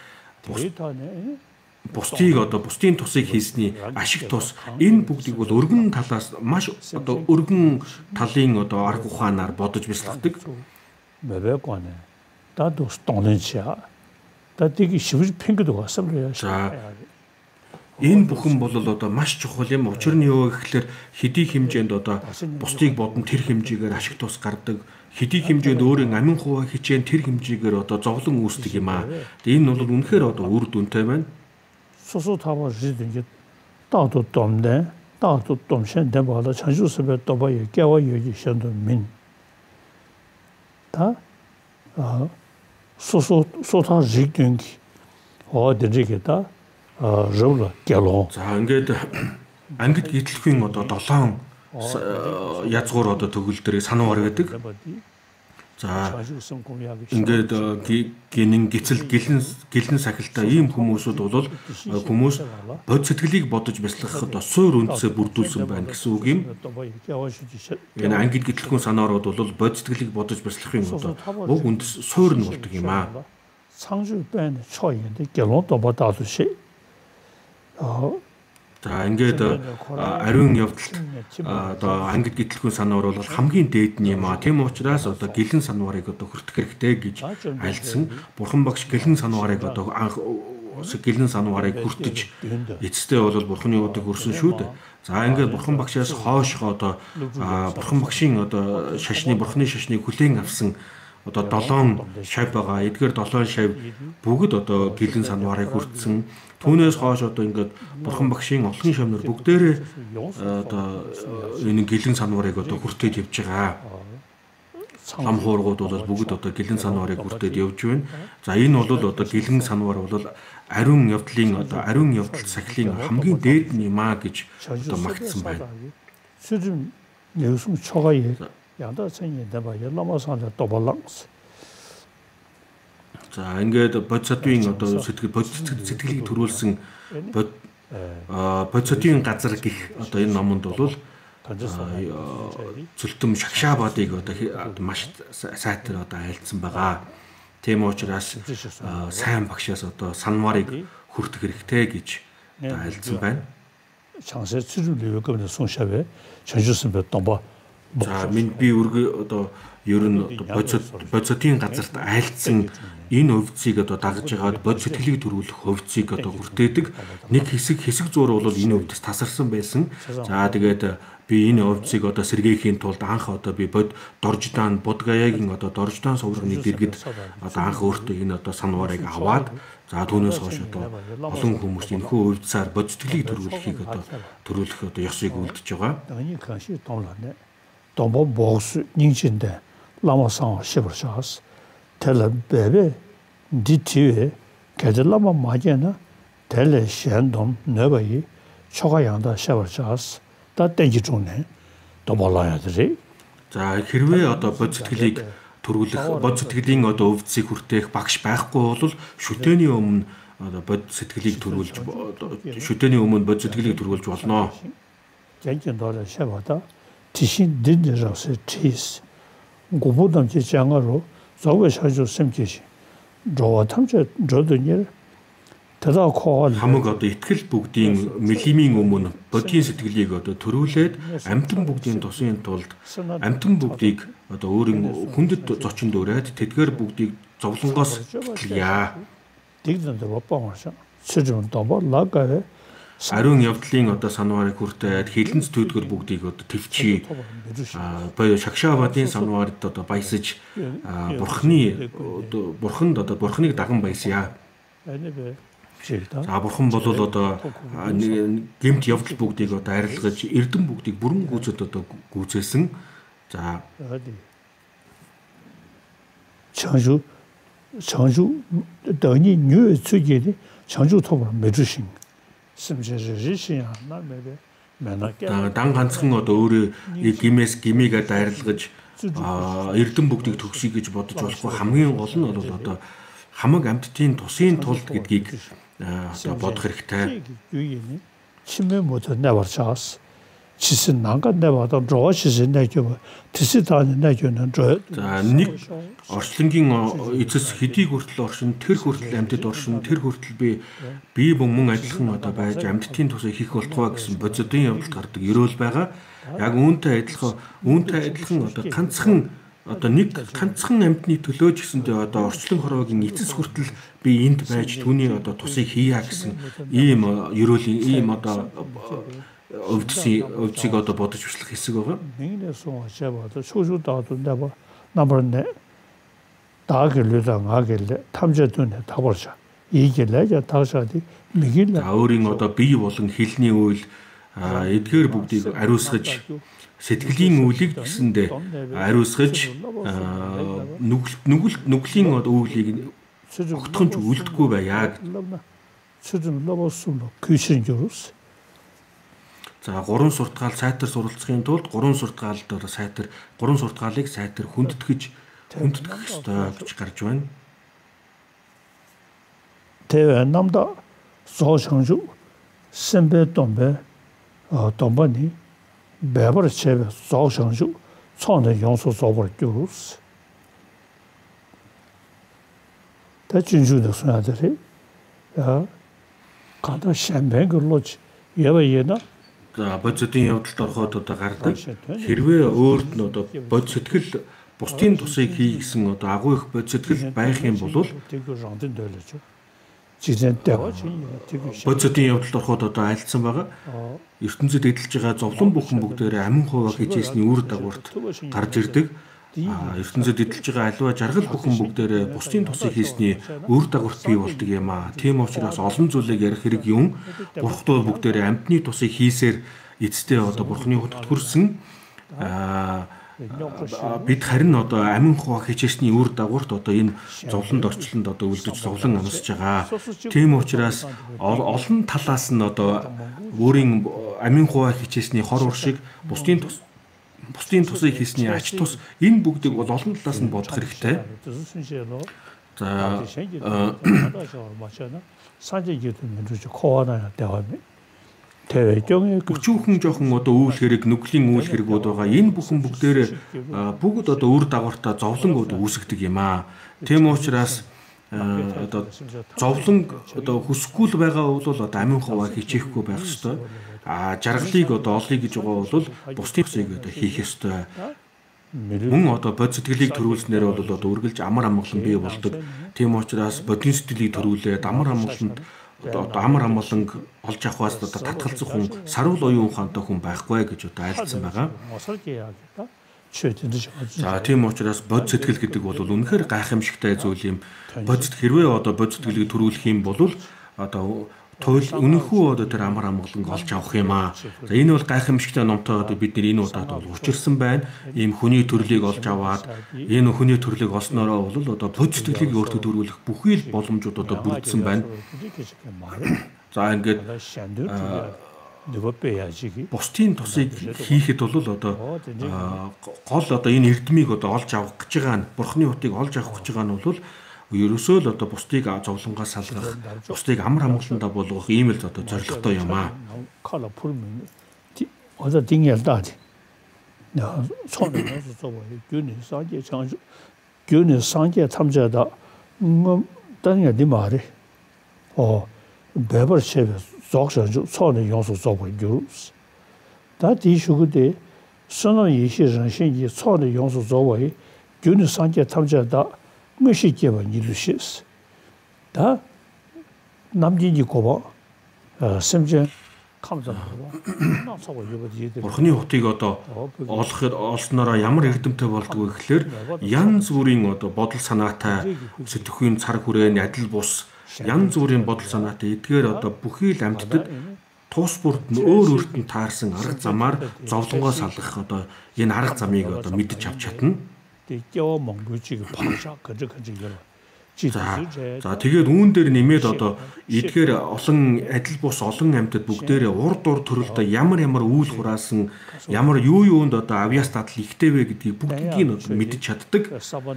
бусдыг одоо бусдын тусыг хийсний ашиг тус энэ бүгдийг бол өргөн талаас маш одоо өргөн талын одоо арга ухаанаар бодож бясалгадаг. 매배관에 나도 스톤은지야. 다디기 шивж пингд угаасаа. Энэ бүхэн бол одоо маш чухал юм. Учир нь юу гэхээр хэдий хэмжээнд одоо бусдыг бодон тэр хэмжээгээр ашиг тус гардаг. Хэдий хэмжээнд өөрийн амин хуваа хичээн тэр хэмжээгээр одоо зовлон үүсдэг юм аа. Энэ бол үнэхээр одоо үр дүнтэй байна. 소소타버 지든지 다도 dom데 다도 dom션 데발라 찬주스베 도바에 깨와 여기 션도 민다 소소타 지든지 어디지게다 저로 깨로 за ингээд ангид гитлэхийн одоо 7 язгуур одоо төгөл дээр сануугаар гэдэг. За ингээд гинэн гисэл гэлэн сахилтаа ийм хүмүүсүүд бол хүмүүс бод сэтгэлийг бодож бясалгахад суур үндсээ бүрдүүлсэн байна гэсэн үг юм. Энэ ангид гитлэхүүн санаарууд бол бод сэтгэлийг бодож бясалгахын одоо уг үндэс суур нь болдог юм аа. 상주 밴 초인데 결론도 받아도시 За ингээд ариун явдалт одоо ангид гитлэхүүн санаар бол хамгийн дээд нь юм аа. Тийм учраас одоо гэлэн санварыг одоо хүртэх хэрэгтэй гэж альцсан. Бурхан багш гэлэн санварыг одоо гэлэн санварыг хүртэж эцэстээ бол бурханы удыг хүрсэн шүү дээ. За ингээд бурхан багшаас хойшоо одоо бурхан багшийн одоо бурханы шашныг хүлээн авсан одоо 7 шав байгаа. Эдгээр 7 шав бүгд одоо гэлэн санварыг хүртсэн. Түүнээс хойш одоо ингээд бурхан багшийн олонхын шавнар бүгдээрээ одоо энэ гэлэн санварыг одоо хүртээд явж байгаа. Лам хуургууд бол бүгд одоо гэлэн санварыг хүртээд явж байна. За энэ бол одоо гэлэн санвар бол ариун явдлын одоо ариун явдал сахилын хамгийн дээд нь юм аа гэж одоо магтсан байна. 수준 내우승 초가에 양다 천년대 봐 열람아산에 또 발랑스 За ингээд бодисодын одоо сэтгэлийг төрүүлсэн бодисодын газар гих одоо энэ номонд бол цөлтөм шагшаабадыг одоо маш сайтар одоо айлдсан байгаа. Тийм учраас сайн багшаас одоо санварыг хүртэх хэрэгтэй гэж одоо айлдсан байна. 장세 수준을 요금에 송샤베 전주선배 또봐 За минь би одоо ер нь бодисодын газарт айлдсан энэ өвцгийг одоо дагж байгаад бод сэтгэлийг төрүүлэх өвцгийг одоо хүртээдэг. Нэг хэсэг зуур бол энэ өвдөс тасарсан байсан. За тэгээд би энэ овцыг одоо сэргээхийн тулд анх одоо би Дорждан Будгаягийн одоо Дорждан суврагны дэргэд одоо анх өөртөө энэ одоо санварыг аваад за түүнээс хойш одоо олон хүмүүс энэхүү увдсаар бод сэтгэлийг төрүүлэх одоо ёсыг үлдэж байгаа. 당연히 kanshi 동라네 동보 보스 닝진데 라마상 시버샤스 텔레베베 디티에 게들라마 마제나 텔레 셴돔 네바이 초가양다 시버샤스 다 땡지 중네 또 몰라야 되지. За хэрвээ одоо бод сэтгэлийг төрүүлэх бод сэтгэлийн одоо өвдсийг хүртээх багш байхгүй бол шүтээний өмнө одоо бод сэтгэлийг төрүүлж шүтээний өмнө бод сэтгэлийг төрүүлж болно. 젠젠도를 셔봐다 디신 딘데라서 티스 고보담지 장어로 저거 사주 셈지시 저와 탐저 저도니 대다 코알 хамаг одоо итгэл бүгдийн мэлимийн өмнө бодгийн сэтгэлийг одоо төрүүлээд амьтан бүгдийн тусын тулд амьтан бүгдийг одоо өөрийн хүндэт зочинд өрөөд тэдгээр бүгдийг зовлонгоос итгэлье. дигдэн데 боппаашаа сүжүн домбо лагавэ Ариун явдлын одоо санварыг хүртээд хилэнц түйдгэр бүгдийг одоо төвчий боё шагшаабадын санварт одоо баясаж бурханд одоо бурхныг даган баясъя. За бурхан бол одоо гэмт явдал бүгдийг одоо арилгаж эрдэм бүгдийг бүрэн гүйцэд одоо гүйцээсэн. За 청주 더니 뉴 주기에 청주 토벌 매주신 심지어지시야 나매베 매나게 дан ганцхан одоо өөрөө гимээгээд арилгаж эрдэм бүгдийг төгсөй гэж бодож болохгүй хамгийн гол нь бол одоо хамаг амьтдын тусын тулд гэдгийг одоо бодох хэрэгтэй. 침매 모두 내버려서 지신 난가 내봐도 좋아지신 내줘 드시다는 내줘는 저 нэг орчлонгийн эцэс хэдийг хүртэл оршин тэр хүртэл амьтад оршин тэр хүртэл би мөн адилхан одоо байж амьтдын тусыг хийх болтугай гэсэн бодзодын явдалд гардаг ерөөл байгаа. Яг үүнтэй адилхан одоо ганцхан амьтны төлөө ч гэсэндээ одоо орчлон хороогийн эцэс хүртэл би энд байж түүний одоо тусыг хийя гэсэн ийм ерөөлийн ийм одоо өвдсийг одоо бодож бичлэх хэсэг байгаа. нэгнээс уушаабад шүүшүүдэд нэбэ намбарне даагэлээ аагэлээ 탐жэдүнэ таварша 이길래야 다시아디 미길 өөрийн одоо бие болон хэлний үйл эдгээр бүгдийг ариусгаж сэтгэлийн үйлийг гэсэндээ ариусгаж нүглийн үйлийг огтхонч үлдэхгүй байяа. 수준 넘었으면 귀신 줄었어. За 3 суртгаал сайтар суралцахын тулд 3 суртгаалд одоо гурван суртгаалыг сайтар хүндэтгэх ёстой гэж гарч байна. 대외 남다 소상주 선배 동배 동반이 배버를 채배 소상주 처음에 용서 소버를 줄었어. 대진주도 소야들이 야 가다 샴뱅글로지 예바예나 бодзодын явдалд ороход одоо гардаг. Хэрвээ өөрт нь одоо бод сэтгэл бусдын тусыг хий гэсэн одоо агуу их бод сэтгэл байх юм бол бодзодын явдалд ороход одоо айлцсан байгаа. ертөнцид эдэлж байгаа зовлон бүхэн бүгдээрээ амин хуваа хичээсний үр дагаварт гарч ирдэг. ертөнцид эдэлж байгаа аливаа жаргал бүхэн бүгдээрээ бусдын тусыг хийсний үр дагаварт бий болдог юм аа. Тийм учраас олон зүйлийг ярих хэрэг юм. Бурхтууд бүгдээрээ амьтны тусыг хийсээр эцэстээ одоо бурхны хотод хүрсэн. Бид харин одоо амин хуваа хичээсний үр дагаварт одоо энэ зовлонд орчлонд одоо үлдэж зовлон амсаж байгаа. Тийм учраас олон талаас нь одоо өөрийн амин хуваа хичээсний хор уршиг бусдын тусыг хийсний ач тус энэ бүгдийг бол олон талаас нь бодох хэрэгтэй. За өчүүхэн жоохон одоо үйл хэрэг нүглийн үйл хэрэгүүд байгаа. Энэ бүхэн бүгд одоо үр дагавартаа зовлон үүсгдэг юм аа. Тийм учраас одоо зовлон одоо хүсэхгүй байгаа бол одоо амин хуваа хичээхгүй байх ёстой. Жаргалыг одоо олъё гэж байгаа бол бусдын тусыг одоо хийх ёстой. Мөн одоо бод сэтгэлийг төрүүлснээр бол одоо үргэлж амар амгалан бий болдог. Тийм учраас бодгийн сэтгэлийг төрүүлээд амар амгаланд одоо амар амгаланг олж авахаас одоо татгалзах хүн сарвал оюун ухаантай хүн байхгүй гэж одоо айлцсан байгаа. За тийм учраас бод сэтгэл гэдэг бол үнэхээр гайхамшигтай зүйл юм. Бодит хэрвээ одоо бод сэтгэлийг төрүүлэх юм бол одоо туйл үнэхүү одоо тэр амар амгаланг олж авах юм аа. За энэ бол гайхамшигтай номтой одоо бид энэ удаад бол учирсан байна. Ийм хүний төрлийг олж аваад энэ хүний төрлийг олсноороо бол одоо бод сэтгэлийг өөртөө төрүүлэх бүхий л боломжууд одоо бүрдсэн байна. За ингээд бусдын тусыг хийхэд бол одоо гол одоо энэ эрдмийг одоо олж авах гэж байгаа нь бурхны утыг олж авах гэж байгаа нь бол ерөөсөө л одоо бусдыг зовлонгоос салгах, бусдыг амар амгаландаа болгох ийм л одоо зорилготой юм аа. Одоо dinge daad. Ja, 손에 넣어서 저거 균이 상계 장주 균이 상계 탐자다. 땅에 네 말이. 배벌 쉐베 속서 손에 용서 저거 유스. 다 디슈그데 선은 이시전 신이 손에 용서 저거 균이 상계 탐자다. 무시 개번 일루시스. 다 남진이 고바 심지어 Бурхны утыг одоо олснороо ямар эрдэмтэй болдгоо гэхлээр янз бүрийн одоо бодол санаатай сэтгэхүйн цар хүрээний адил бус янз бүрийн бодол санаатай эдгээр одоо бүхий л амьтдад туус бүрд нь өөр өөртөө таарсан арга замаар зовлонгоо салгах одоо энэ арга замыг одоо мэдэж авч чадна. За тэгээд үүн дээр нэмээд одоо эдгээр олон адил бус олон амьтад бүгдээрээ урд төрөлдөө ямар үйл хураасан ямар юунд одоо авьяас дадал ихтэй вэ гэдгийг бүгдийг нь одоо мэдэж чаддаг.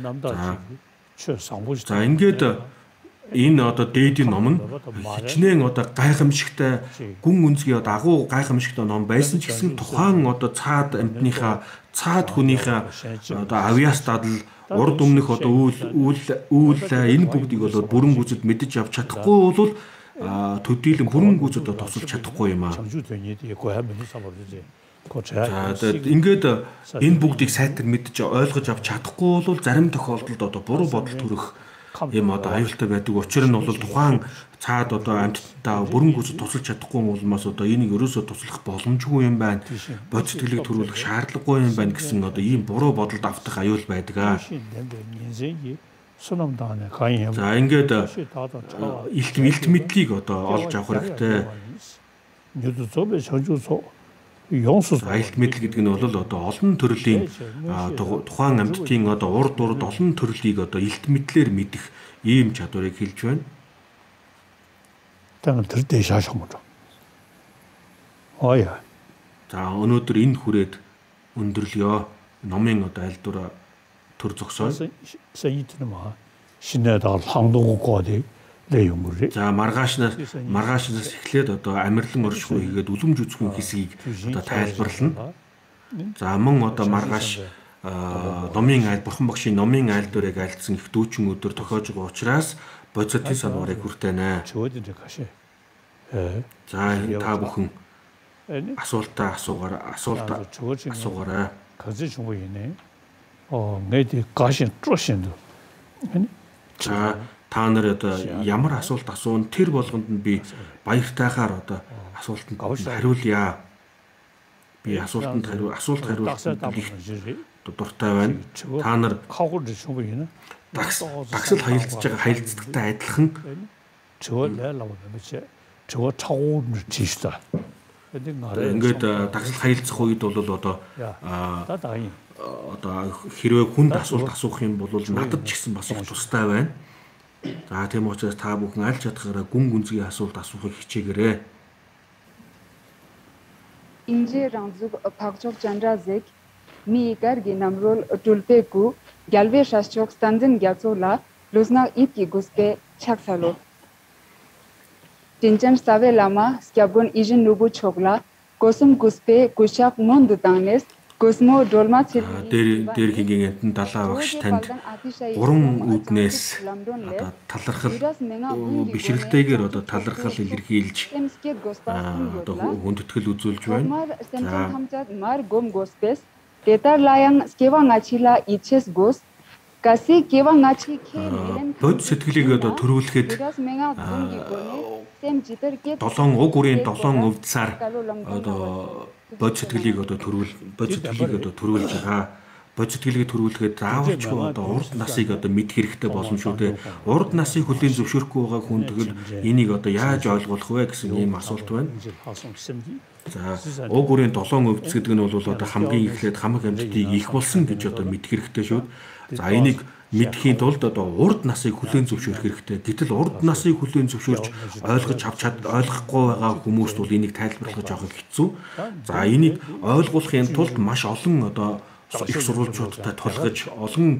За ингээд энэ одоо дээдийн ном нь хичнээн одоо гайхамшигтай гүн үнцгийн одоо агуу гайхамшигтай ном байсан ч гэсэн тухайн одоо цаад амьтныхаа цаад хүнийхээ одоо авьяас дадал урд өмнөх одоо үйл энэ бүгдийг бол бүрэн гүйцэд мэдэж авч чадахгүй бол төдийлөн бүрэн гүйцэд тусалж чадахгүй юм аа. Ингээд энэ бүгдийг сайтар мэдж ойлгож авч чадахгүй бол зарим тохиолдолд одоо буруу бодол төрөх юм одоо аюултай байдаг. Учир нь бол тухайн цаад одоо амьтдаа бүрэн гүйцэд тусалж чадахгүй улмаас одоо энийг ерөөсөө туслах боломжгүй юм байна. Бод сэтгэлийг төрүүлэх шаардлагагүй юм байна гэсэн одоо ийм буруу бодолд автах аюул байдаг. За ингээд илт мэдлийг одоо олж авах хэрэгтэй. Илт мэдл гэдэг нь бол одоо олон төрлийн тухайн амьтдын одоо урд олон төрлийг одоо илт мэдлэр мэдэх ийм чадварыг хэлж байна. Тэгвэл тэр дэш хаашаа. За өнөөдөр энэ хүрээд өндөрлөё. Номын одоо альдуура төр зогсоё. 신내다 항동국과대 내용물이. За маргаашнаас эхлээд одоо амирлан оршихуй хийгээд үлэмж үзэхүн хэсгийг одоо тайлбарлана. За мөн одоо маргааш номын айл бурхан багшийн номын айлдуурыг айлдсан их дүүчин өдөр тохиож байгаа учраас бодисотын санварыг хүртэнэ. За та бүхэн асуултаа асуугаарай. 가지 중국이네. 내디 가신 쪼신도. За та нар одоо ямар асуулт асуун тэр болгонд нь би баяртайгаар одоо асуултанд хариулъя. Би асуулт хариултанд дуртай байна. Та нар дагсал хаялцж байгаа хаялцдагтай адилхан ингээд дагсал хаялцах үед бол одоо хэрвээ хүнд асуулт асуух юм бол надад ч гэсэн бас их тустай байна. За тийм учраас та бүхэн аль чадхаараа гүн гүнзгий асуулт асуухыг хичээгээрэй. Инже ранзуг пагчок чандразек ми гарги намрол тулпеку галве шашчок станзен гяцола лузна итки гуспе чаксало. Тинчан саве лама скябон ижин нубу чогла косум гуспе кушап монду танес космо долма дээр хингийн амтан далаа багш танд 3 үүднээс одоо талархал бишрэлтэйгээр одоо талархал илэрхийлж одоо хүндэтгэл үзүүлж байна. Мар гом госпес детарлаян скевангачила ичес гос каси кевангачи бод сэтгэлийг одоо төрүүлэхэд 7 уг үрийн 7 өвдсаар одоо бод сэтгэлийг одоо төрүүлж байгаа. Бод сэтгэлийг төрүүлэхэд заавалчгүй одоо урд насыг одоо мэдэх хэрэгтэй болно шүү дээ. Урд насыг хүлээн зөвшөөрөхгүй байгаа хүн тэгэл энийг одоо яаж ойлгох вэ гэсэн ийм асуулт байна. За уг үрийн 7 өвдс гэдэг нь бол одоо хамгийн эхлээд хамаг амьтдыг их болсон гэж одоо мэдэх хэрэгтэй шүү. За энийг мэдхийн тулд одоо урд насыг хүлээн зөвшөөрөх хэрэгтэй. Гэтэл урд насыг хүлээн зөвшөөрч ойлгохгүй байгаа хүмүүст бол энийг тайлбарлах жоохон хэцүү. За энийг ойлгуулахын тулд маш олон одоо их сурвалжуудтай тулгаж олон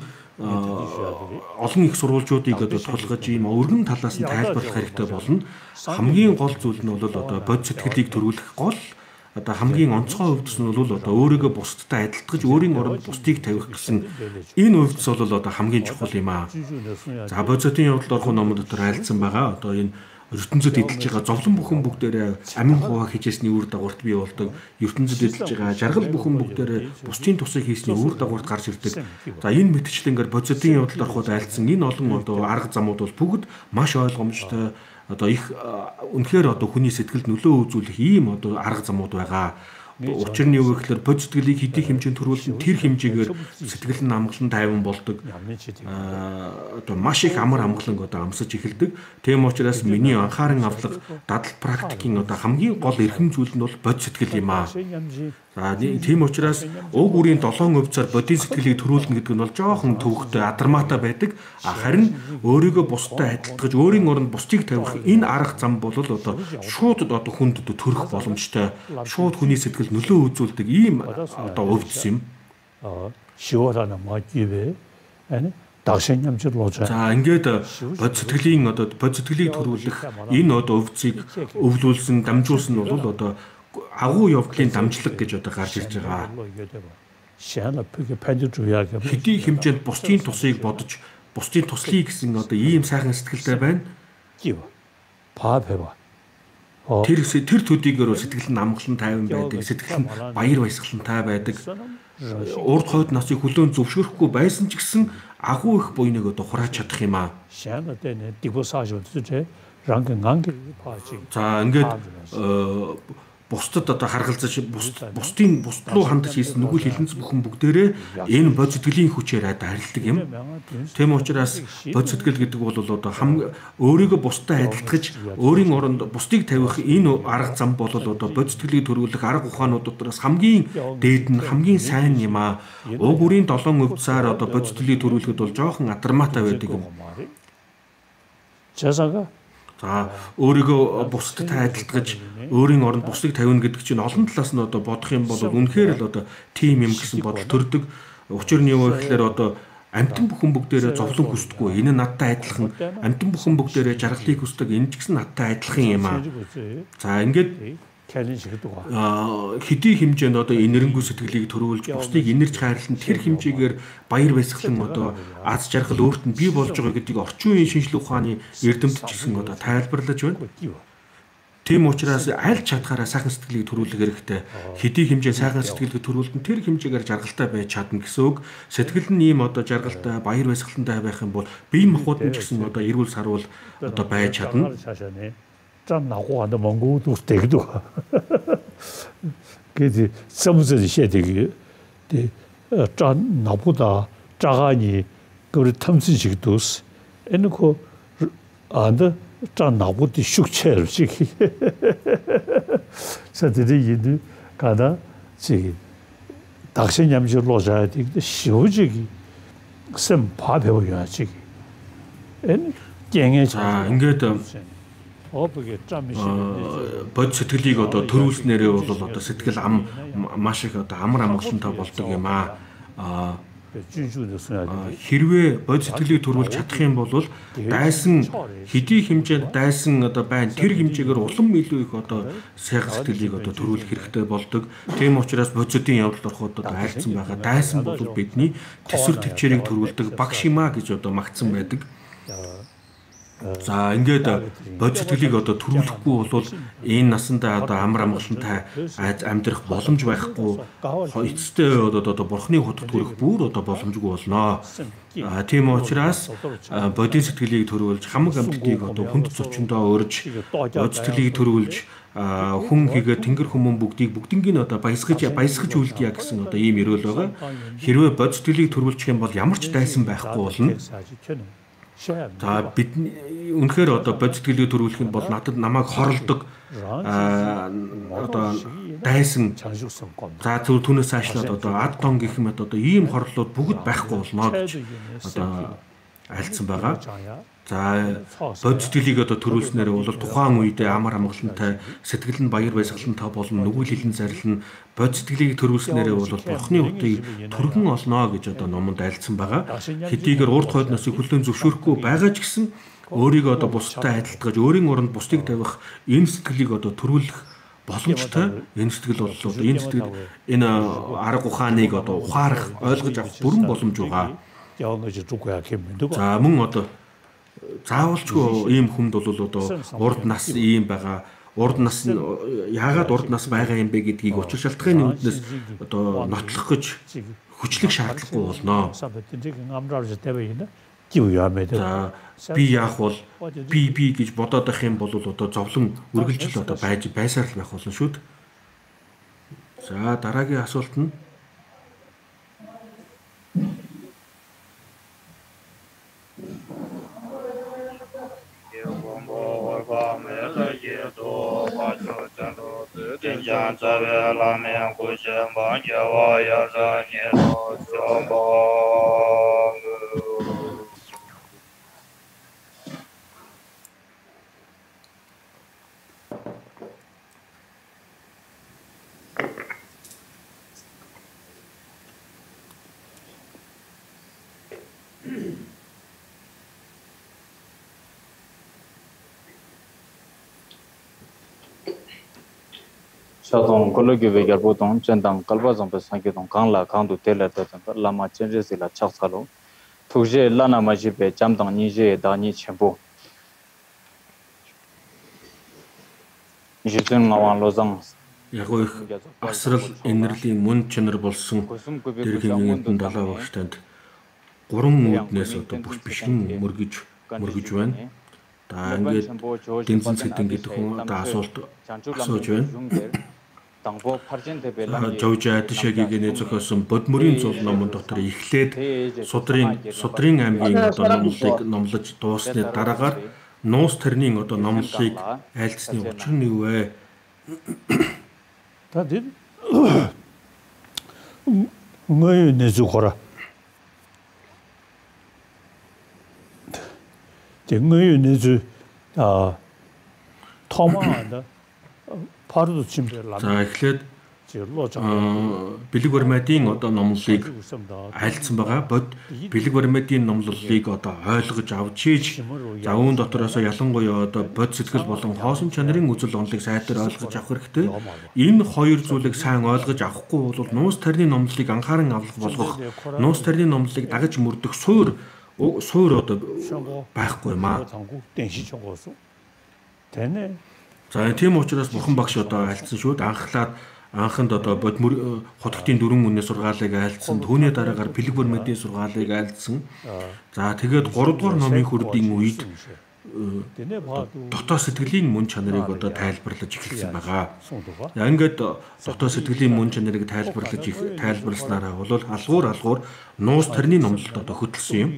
их сурвалжуудыг одоо тулгаж ийм өргөн талаас нь тайлбарлах хэрэгтэй болно. Хамгийн гол зүйл нь бол одоо бод сэтгэлийг төрүүлэх гол одоо хамгийн онцгой өвдөс нь бол одоо өөрийгөө бусдтай адилтгаж өөрийн оронд бусдыг тавих гэсэн энэ өвдөс бол одоо хамгийн чухал юм аа. За бодисодын явдалд орох номон дотор айлцсан байгаа. Одоо энэ ертөнцид эдэлж байгаа зовлон бүхэн бүгдээрээ амин хуваа хижээсний үр дагаварт бий болдог. ертөнцид эдэлж байгаа жаргал бүхэн бүгдээрээ бусдын тусыг хийсний үр дагаварт гарч ирдэг. За энэ мэтчлэн ингээд бодисодын явдалд ороход айлцсан энэ олон одоо арга замууд бол бүгд маш ойлгомжтой одоо их үнэхээр одоо хүний сэтгэлд нөлөө үзүүлэх ийм одоо арга замууд байгаа. Учир нь юу гэхээр бод сэтгэлийг хэдий хэмжээнд төрүүлэн тэр хэмжээгээр сэтгэл нь амгалан тайван болдог. Одоо маш их амар амгалан одоо амсаж эхэлдэг. Тийм учраас миний анхааран авлага дадал практикийн одоо хамгийн гол эрхэм зүйл нь бол бод сэтгэл юм аа. За тийм учраас уг үрийн 7 өвцөөр бодийн сэтгэлийг төрүүлнэ гэдэг нь бол жоохон төвөгтэй адармаатай байдаг. Харин өөрийгөө бусдад адилтгаж өөрийн оронд бусдыг тавих энэ арга зам бол одоо шууд одоо хүнд төрөх боломжтой. Шууд хүний сэтгэл нөлөө үзүүлдэг ийм одоо өвдс юм. 시원한 마기에 아니 дагшинямжил болж За байгаа. ингээд бод сэтгэлийн одоо бод сэтгэлийг төрүүлэх энэ одоо өвдсийг өвлүүлсэн дамжуулсан нь бол одоо агуу явдлын дамжлаг гэж одоо гарч ирж байгаа. Хэдий хэмжээнд бусдын тусыг бодож бусдын туслая гэсэн одоо ийм сайхан сэтгэлтэй байна. Тэр төдийгээр сэтгэл нь амгалан тайван байдаг, сэтгэл нь баяр баясгалантай байдаг. Урд хойд насыг хүлээн зөвшөөрөхгүй байсан ч гэсэн агуу их буйныг одоо хурааж чадах юм аа. За ингээд бусдад одоо харгалзаж бусдын руу хандаж хийсэн нүгэл хилэнц бүхэн бүгдээрээ энэ бод сэтгэлийн хүчээр харилдаг юм. Тийм учраас бод сэтгэл гэдэг бол одоо өөрийгөө бусдад адилтгаж өөрийн оронд бусдыг тавих энэ арга зам бол одоо бод сэтгэлийг төрүүлэх арга ухаанууд дотроос хамгийн дээд нь хамгийн сайн юм аа. Уг үрийн 7 өвцөөр одоо бод сэтгэлийг төрүүлэхэд бол жоохон адармаатай байдаг юм. За өөрийгөө бусдад адилтгаж өөрийн оронд бусдыг тавина гэдэг чинь олон талаас нь одоо бодох юм бол үнэхээр л одоо тим юм гэсэн бодол төрдөг. Учир нь юу гэхээр одоо амтан бүхэн бүгдээрээ зовлон хүсдэггүй. Энэ надтай адилхан амтан бүхэн бүгдээрээ жаргалыг хүсдэг. Энэ ч гэсэн надтай адилхан юм аа. За ингээд хэдий хэмжээнд одоо инэрэнгүй сэтгэлийг төрүүлж бусдыг инэрч хайрлан тэр хэмжээгээр баяр баясгалан одоо аз жаргал өөрт нь бий болж байгаа гэдгийг орчин үеийн шинжлэх ухааны эрдэмтэд ч гэсэн одоо тайлбарлаж байна. Тийм учраас аль чадхаараа сайхан сэтгэлийг төрүүлэх хэрэгтэй. Хэдий хэмжээнд сайхан сэтгэлийг төрүүлэн тэр хэмжээгээр жаргалтай байж чадна гэсэн үг. Сэтгэл нь ийм одоо жаргалтай баяр баясгалантай байх юм бол бие махбод нь ч гэсэн одоо эрүүл сарвал одоо байж чадна. 짠 나고 하는 몽고도 되기도. 그게 섬세히 해야 되기. 짠 나보다 자가니 그 탐신식도 에놓고 안데 짠 나보다 숙체를 시키. 사들이 이들 가다 지 닥신냠지 로자야 되기 쉬우지기 쌤 봐배워야지. 엔 갱에 자 ингээд бод сэтгэлийг одоо төрүүлснээрээ бол одоо сэтгэл ам маш их одоо амар амгалантай болдог юм аа. Хэрвээ бод сэтгэлийг төрүүлж чадах юм бол дайсан хэдий хэмжээнд дайсан одоо байна тэр хэмжээгээр улам илүү их одоо сайхан сэтгэлийг одоо төрүүлэх хэрэгтэй болдог. Тийм учраас бодисодын явдалд ороход одоо айлцсан байгаа. Дайсан бол бидний төсвөр төвчээрийг төрүүлдэг багшимаа гэж одоо магтсан байдаг. За ингээд бод сэтгэлийг одоо төрүүлэхгүй бол энэ насандаа одоо амар амгалантай амьдрах боломж байхгүй эцэстээ одоо бурхны хотод хүрэх бүр одоо боломжгүй болно. Тийм учраас бодийн сэтгэлийг төрүүлж хамаг амьтдыг одоо хүнд зочиндоо өрж бод сэтгэлийг төрүүлж хүн хийгээ тэнгэр хүмүүн бүгднийг одоо баясгаж үлдъя гэсэн одоо ийм өрөөл байгаа. Хэрвээ бод сэтгэлийг төрүүлчих юм бол ямар ч дайсан байхгүй болно. За бид үнэхээр одоо бод сэтгэлийг төрүүлэх нь бол надад намайг хорлдог одоо дайсан за зөв түүнээс аашлаад одоо ад тон гэх мэт одоо ийм хорлолууд бүгд байхгүй болно гэж одоо альцсан байгаа. За бод сэтгэлийг одоо төрүүлснээр бол тухайн үедээ амар амгалантай сэтгэл нь баяр баясгалантай болон нүгэл хилэн зарлан бод сэтгэлийг төрүүлснээр бол бурхны утыг түргэн олно гэж одоо номонд альцсан байгаа. Хэдийгээр урт хойдноос хүлэн зөвшөөрөхгүй байгаа ч гэсэн өөрийгөө одоо бусдтай адилтгаж өөрийн оронд бусдыг тавих энэ сэтгэлийг одоо төрүүлэх боломжтой. Энэ сэтгэл бол энэ арга ухааныг одоо ухаарах ойлгож авах бүрэн боломж байгаа. За мөн одоо заавалчгүй ийм хүнд бол одоо урд нас ийм байгаа. Урд нас нь яагаад урд нас байгаа юм бэ гэдгийг учир шалтгааны үднээс одоо нотлох гэж хүчлэг шаардлагагүй болно. Би яах бол би гэж бодоод байх юм бол одоо зовлон үргэлжил одоо байсаар л байх болно шүү дээ. За дараагийн асуулт нь Chadong kologi vegar bodong chendang kalba zompe sangi dong kangla kangdu tela da lama chenje sila chaksalo tuje lana majibe jamdang nije dani chembo Нижсэн наван лозан яг их асрал энерлийн мөн чанар болсон дэргийн эндэн далаа багштанд 3 үднээс одоо бүх бишгэн мөргөж байна. Та ингээд гинзэн сэдэн гэдэг хүн одоо асуулт асууж байна. Жовж Адишагийн нэ зохиосон Бодмөрийн зул номон дотор эхлээд Судрын аймгийн одоо номлож дуусны дараагаар Нуус тэрний одоо номлолыг айлцсны учир нь юу вэ? Та дэд мэй нэзухора. Мэй нэзу томаанда пард чимбэрлаа. За эхлээд Бэлэг баримтын одоо номлолыг айлцсан байгаа. Бэлэг баримтын номлолыг одоо ойлгож авч хийж за үүн дотроос ялангуяа одоо бод сэтгэл болон хоосон чанарын үзэл онолыг сайтар ойлгож авах хэрэгтэй. Энэ хоёр зүйлийг сайн ойлгож авахгүй бол нуус тарны номлолыг анхааран авах болгох, нуус тарны номлолыг дагаж мөрдөх суур одоо байхгүй юм аа. За тийм учраас бурхан багш одоо айлцсан шүү дээ. Анханд одоо хотгтын 4 үнийн сургаалыг айлцсан, түүний дараагаар Бэлэг баримтын сургаалыг айлцсан. За тэгээд 3 дугаар номын хүрдийн үед дотоод сэтгэлийн мөн чанарыг одоо тайлбарлаж эхэлсэн байгаа. Ингээд дотоод сэтгэлийн мөн чанарыг тайлбарласнараа бол алгуур нуус тарны номлолд одоо хөтлсөн юм.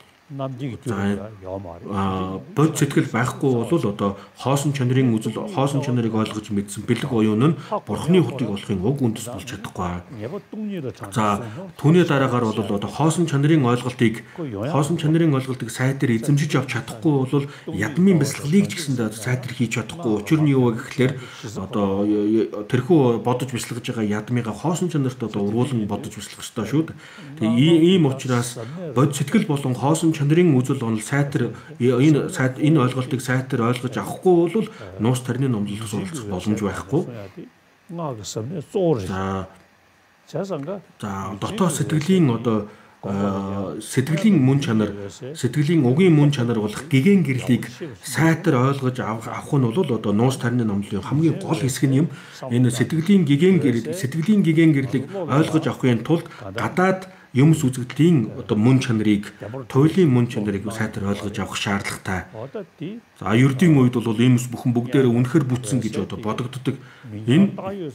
Бод сэтгэл байхгүй бол одоо хоосон чанарын үзэл хоосон чанарыг ойлгож мэдсэн бэлэг оюун нь бурхны хотыг олохын уг үндэс болж чадахгүй. За түүний дараагаар бол одоо хоосон чанарын ойлголтыг сайтар эзэмшиж авч чадахгүй бол ядмын бясалгалыг ч гэсэндээ сайтар хийж чадахгүй. Учир нь юу вэ гэхлээр одоо тэрхүү бодож бясалгаж байгаа ядмыгаа хоосон чанарт одоо уруулан бодож бясалгах ёстой шүү дээ. Тэгээ ийм учраас бод сэтгэл болон хоосон чанарын үзэл онол сайтар энэ ойлголтыг сайтар ойлгож авахгүй бол нуус тарны номлолд суралцах боломж байхгүй. За дотоод сэтгэлийн одоо сэтгэлийн мөн чанар, сэтгэлийн угийн мөн чанар болох гэгэн гэрлийг сайтар ойлгож авах нь бол одоо нуус тарны номлын хамгийн гол хэсэг нь юм. Энэ сэтгэлийн гэгэн гэрлийг ойлгож авахын тулд гадаад юмс үзэгдлийн одоо мөн чанарыг, туйлын мөн чанарыг сайтар ойлгож авах шаардлагатай. За ердийн үед бол юмс бүхэн бүгдээрээ үнэхэр бүтсэн гэж одоо бодогддог. Энэ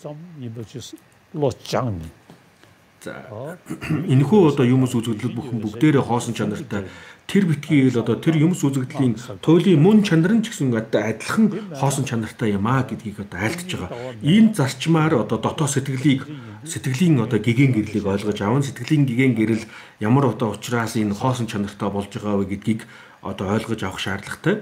энэхүү одоо юмс үзэгдэл бүхэн бүгдээрээ хоосон чанартай. Тэр битгий одоо тэр юмс үзэгдлийн туйлын мөн чанар нь ч гэсэн адилхан хоосон чанартай юм аа гэдгийг одоо айлтж байгаа. Энэ зарчмаар одоо дотоод сэтгэлийн одоо гэгэн гэрлийг ойлгож аван сэтгэлийн гэгэн гэрэл ямар одоо учраас энэ хоосон чанартай болж байгаа вэ гэдгийг одоо ойлгож авах шаардлагатай.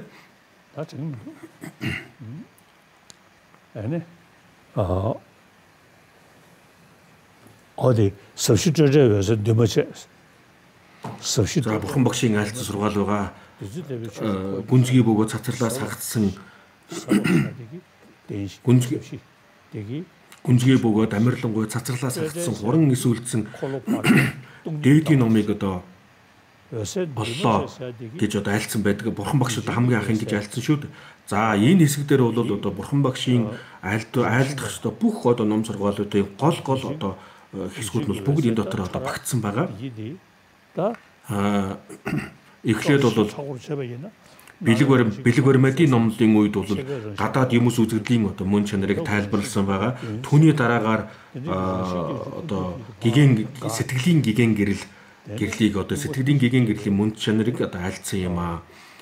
어디 섭시저저에서 되면서 섭시 бурхан багшийн айлцсан сургаал байгаа. Гүнзгий бөгөө цацрлаас хагдсан гүнзгий бөгөөд амирлангуй цацрлаас хагдсан хуран эсүүлдсэн дээдийн номыг одоо оллоо гэж одоо айлцсан байдаг. Бурхан багш одоо хамгийн анх ингэж айлцсан шүү дээ. За энэ хэсэг дээр бол одоо бурхан багшийн айлдах ёстой бүх одоо ном сургаалуудын гол одоо хэсгүүд нь бүгд энэ дотор одоо багтсан байгаа. Эхлээд бол бэлэг баримтын номлын үед бол гадаад юмс үзэгдлийн одоо мөн чанарыг тайлбарласан байгаа. Түүний дараагаар одоо сэтгэлийн гэгэн гэрлийг одоо сэтгэлийн гэгэн гэрлийн мөн чанарыг одоо айлцсан юм аа.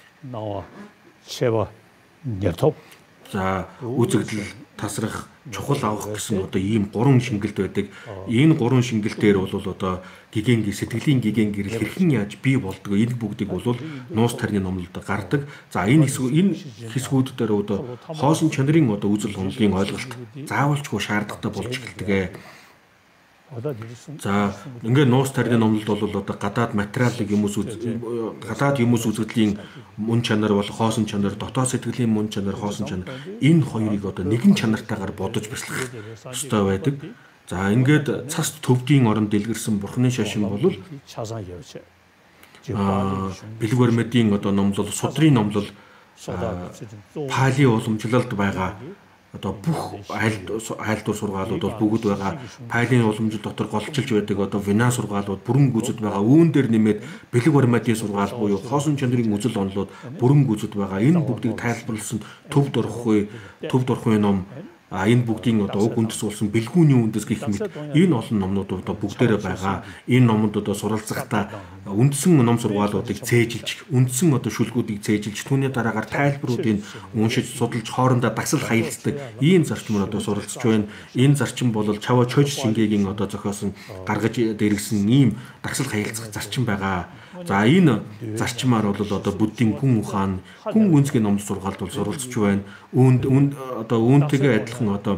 За үзэгдэл тасрах, чухал авах гэсэн одоо ийм 3 шингэлт байдаг. Энэ 3 шингэлтээр бол одоо сэтгэлийн гэгэн гэрэл хэрхэн яаж бий болдгоо энэ бүгдийг бол нуус тарны номлолд гардаг. За энэ хэсгүүд дээр одоо хоосон чанарын одоо үзэл онолын ойлголт заавалчгүй шаардлагатай болж эхэлдэг. За ингээд нуус тарны номлолд бол одоо гадаад материалыг гадаад юмс үзэгдлийн мөн чанар бол хоосон чанар, дотоод сэтгэлийн мөн чанар, хоосон чанар энэ хоёрыг одоо нэгэн чанартайгаар бодож бяцлах ёстой байдаг. За ингээд цас төвдийн оронд дэлгэрсэн бурхны шашин бол бэлэг баримтын одоо номлол, судрын номлол, пали уламжлалд байгаа одоо бүх айлдуур сургаалууд бол бүгд байгаа. Пайлын уламжил дотор голчилж байдаг одоо вина сургаалууд бүрэн гүйцэд байгаа. Үүн дээр нэмээд бэлэг баримтын сургаал буюу хоосон чанарын үзэл онолууд бүрэн гүйцэд байгаа. Энэ бүгдийг тайлбарласан төвд орохын ном. Энэ бүгдийн одоо уг үндэс болсон бэлгүүний үндэс гэх мэт энэ олон номнууд одоо бүгдээрээ байгаа. Энэ номууд одоо суралцахдаа үндсэн ном сургаалуудыг цээжилж, үндсэн одоо шүлгүүдийг цээжилж, түүний дараагаар тайлбаруудыг уншиж, судалж, хоорондоо дасал хаялцдаг ийм зарчмаар одоо суралцж байна. Энэ зарчим бол Чава Чож Шингээгийн одоо зохиосон гаргаж дээргсэн ийм дасал хаялцах зарчим байгаа. За энэ зарчмаар бол одоо буддийн гүн ухаан, гүн гүнзгий ном сургаалд бол суралцж байна. Үүнтэйгээ адилхан одоо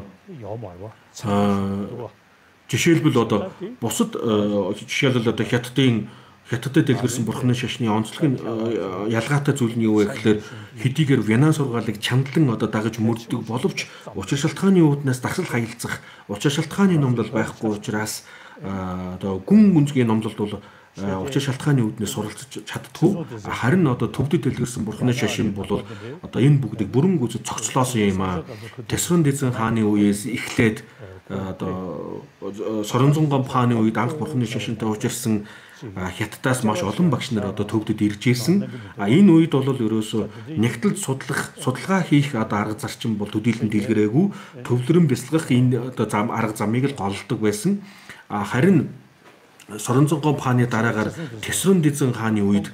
жишээлбэл одоо бусад жишээлбэл одоо хятадд дэлгэрсэн бурхны шашны онцлог нь ялгаатай зүйл нь юу вэ гэхээр хэдийгээр вина сургаалыг чандлан одоо дагаж мөрддөг боловч учир шалтгааны үүднээс дасал хаялцах, учир шалтгааны номлол байхгүй учраас одоо гүн гүнзгий номлолд бол учир шалтгааны үүднээс суралцж чаддгүй. Харин одоо төвдөд дэлгэрсэн бурхны шашин бол одоо энэ бүгдийг бүрэн гүйцэд цогцлоосон юм аа. Тэсрэн дэзэн хааны үеэс эхлээд одоо Соронзонгом хааны үед анх бурхны шашинтай учирсан хятадаас маш олон багш нар одоо төвдөд ирж ирсэн. Энэ үед бол ерөөсөө нягтлж судалгаа хийх одоо арга зарчим бол төдийлөн дэлгэрээгүй. Төвлөрөн бяцлах энэ одоо арга замыг л голлдог байсан. Харин Соронзонгом хааны дараагаар Тэсрэн дэзэн хааны үед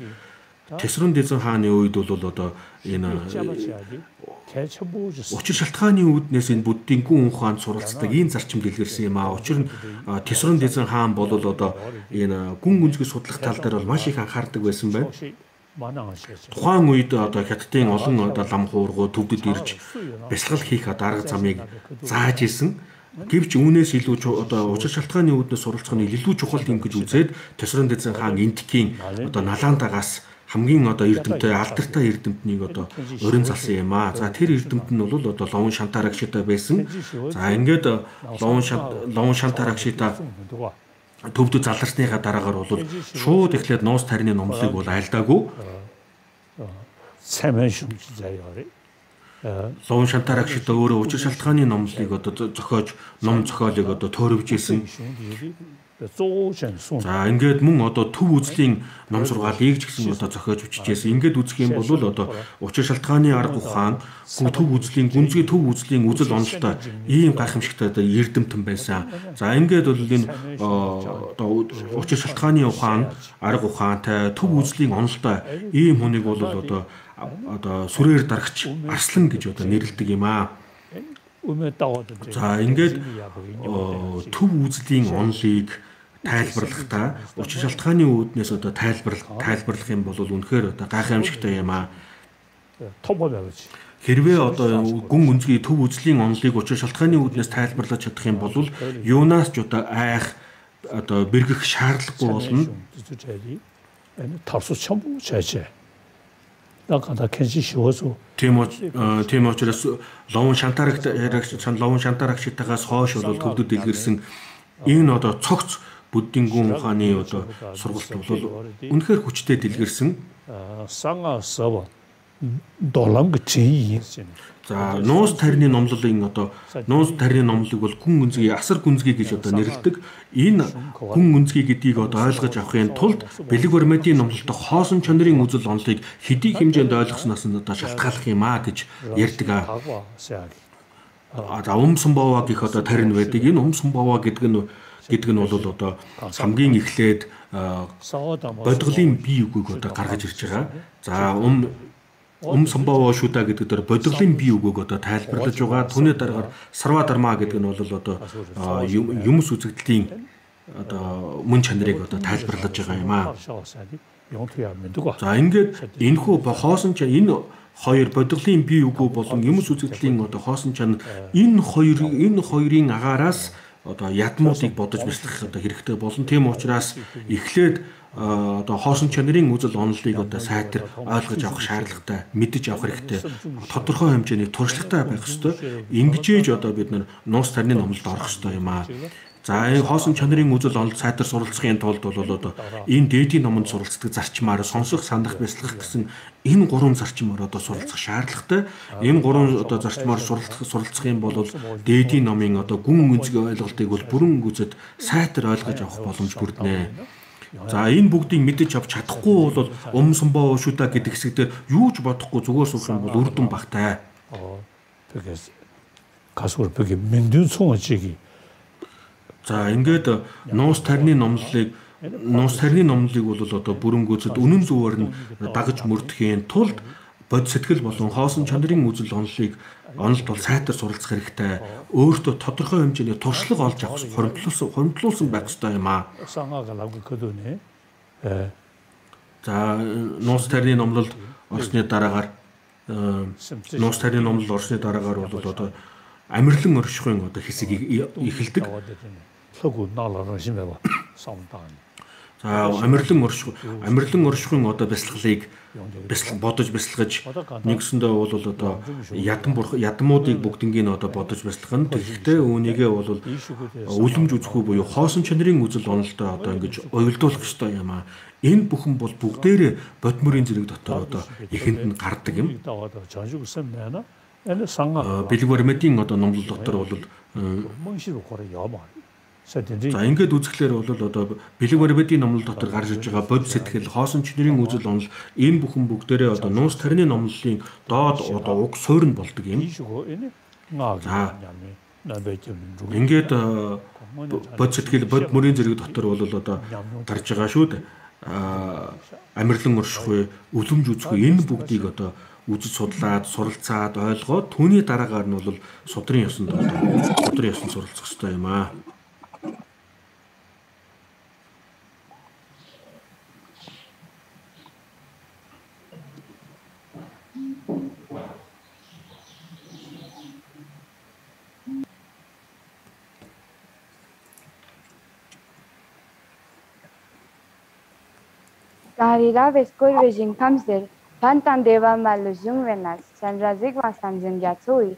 бол одоо энэ учир шалтгааны үүднээс энэ буддийн гүн ухаанд суралцдаг ийм зарчим дэлгэрсэн юм аа. Учир нь Тэсрэн дэзэн хаан бол одоо энэ гүн гүнзгий судлах тал дээр бол маш их анхаардаг байсан байна. Тухайн үед одоо хятадын олон одоо лам хуургуу төвдөд ирж бясалгал хийх арга замыг зааж исэн. Гэвч үүнээс илүү одоо учир шалтгааны үүднээс суралцах нь илүү чухал юм гэж үзээд Тэсрэн дэзэн хаан энтхийн одоо налаандагаас хамгийн одоо эрдэмтэй алдартай эрдэмтнийг одоо өрн залсан юм аа. За тэр эрдэмт нь бол одоо Ловон Шантарагшитай байсан. За ингээд Ловон Шантарагшитай төвдөд заларсныхаа дараагаар бол шууд эхлээд ноос тарины номлыг бол айлдаагүй. Ловон шантарагчид өөрөө учир шалтгааны номлыг одоо зохиож ном зохиолыг одоо төөрөвж исэн. За ингээд мөн одоо төв үзлийн ном сургаалыг ч гэсэн одоо зохиож бичижсэн. Ингээд үзэх юм бол одоо учир шалтгааны арга ухаан, төв үзлийн гүнзгий төв үзлийн үзэл онолтой ийм гайхамшигтай одоо эрдэмтэн байсан. За ингээд бол энэ одоо учир шалтгааны ухаан, арга ухаантай төв үзлийн онолтой ийм хүнийг бол одоо сүрээр дарагч Арслан гэж одоо нэрлэдэг юм аа. За ингээд төв үзлийн онолыг тайлбарлахдаа учир шалтгааны үүднээс одоо тайлбарлах юм бол үнэхээр одоо гайхамшигтай юм аа. Хэрвээ одоо гүн үнзгийн төв үзлийн онолыг учир шалтгааны үүднээс тайлбарлаж чадах юм бол юунаас ч одоо айх одоо бэргэх шаардлагагүй болно. Тийм учраас ловон шантарагчтайгаас хойш бол төвдөд дэлгэрсэн энэ одоо цогц буддийн гүн ухааны одоо сургалт бол үнэхээр хүчтэй дэлгэрсэн. За нуус тарины номлолын одоо нуус тарины номлыг бол гүн үнзгийн асар гүнзгий гэж одоо нэрлэдэг. Энэ гүн үнзгий гэдгийг одоо ойлгож авахын тулд бэлэг баримтын номлолтой хоосон чанарын үзэл онолыг хэдий хэмжээнд ойлгосноос нь одоо шалтгааллах юм аа гэж ярьдаг. Умсумбава гэх одоо тарин байдаг. Энэ умсумбава гэдэг нь бол одоо хамгийн эхлээд бодголын бие үгийг одоо гаргаж ирж байгаа. За умсумбава шүдэ гэдэг дээр бодголын бие үгийг одоо тайлбарлаж байгаа. Түүний дараагаар сарва дарма гэдэг нь бол одоо юмс үзэгдлийн одоо мөн чанарыг одоо тайлбарлаж байгаа юм аа. За ингээд энэхүү хоосон чанар энэ хоёр бодголын бие үгүй болон юмс үзэгдлийн одоо хоосон чанар энэ хоёрын агаараас одоо ядмуудыг бодож бяцлах одоо хэрэгтэй болон тийм учраас эхлээд одоо хоосон чанарын үзэл онолыг одоо сайтар ойлгож авах шаардлагатай, мэдэж авах хэрэгтэй. Тодорхой хэмжээний туршлагатай байх ёстой. Ингэжээж одоо бид нуус тарины номлолд орох ёстой юм аа. За энэ хоосон чанарын үзэл онол сайтар суралцахын тулд бол одоо энэ дээдийн номонд суралцдаг зарчмаар сонсох, санах, бяцлах гэсэн энэ гурван зарчмаар одоо суралцах шаардлагатай. Энэ гурван одоо зарчмаар суралцах юм бол дээдийн номын одоо гүн үнзгийн ойлголтыг бол бүрэн гүйцэд сайтар ойлгож авах боломж бүрднэ. За энэ бүгдийг мэдэж авч чадахгүй бол умсумбаа шүдэ гэдэг хэсэг дээр юу ч бодохгүй зүгээр суух юм бол үрдэн багтай. За ингээд нуус тарины номлолыг бол одоо бүрэн гүйцэд үнэн зөвөөр нь дагаж мөрдөхийн тулд бод сэтгэл болон хоосон чанарын үзэл онолд бол сайтар суралцах хэрэгтэй. Өөртөө тодорхой хэмжээний туршлага олж авах хөрөнгөлүүлсэн байх ёстой юм аа. За нуус тарины номлолд орсны дараагаар бол одоо амирлан оршихуйн одоо хэсэг эхэлдэг. За амирлан оршихуйн одоо бяцлаглыг бодож бяцлагж нэгсэндээ бол одоо ядмуудыг бүгднийг одоо бодож бяцлах нь тэгэхдээ үүнийгээ бол үлэмж үзэхгүй буюу хоосон чанарын үзэл онолтой одоо ингэж уйлдуулах ёстой юм аа. Энэ бүхэн бол бүгдээрээ бодмөрийн зэрэг дотор одоо ихэнд нь гардаг юм. Бэлэг баримтын одоо номлол дотор бол за ингээд үзэхлээр бол одоо бэлэг баримтын номлол дотор гарч иж байгаа бод сэтгэл, хоосон чанарын үзэл онол энэ бүхэн бүгдээрээ одоо нуус тарины номлолын доод одоо уг суурь нь болдог юм. За ингээд бод сэтгэл, бод мөрийн зэрэг дотор бол одоо гарч байгаа шүү дээ. Амирлан оршихуй, үлэмж үзэхгүй энэ бүгдийг одоо үзэж судлаад, суралцаад ойлгоод түүний дараагаар нь бол судрын ёсонд суралцах хэрэгтэй юм аа. Garira vescoil vejin kamser, pantan deva malujung venas, sanrazik vastanzin yatsui,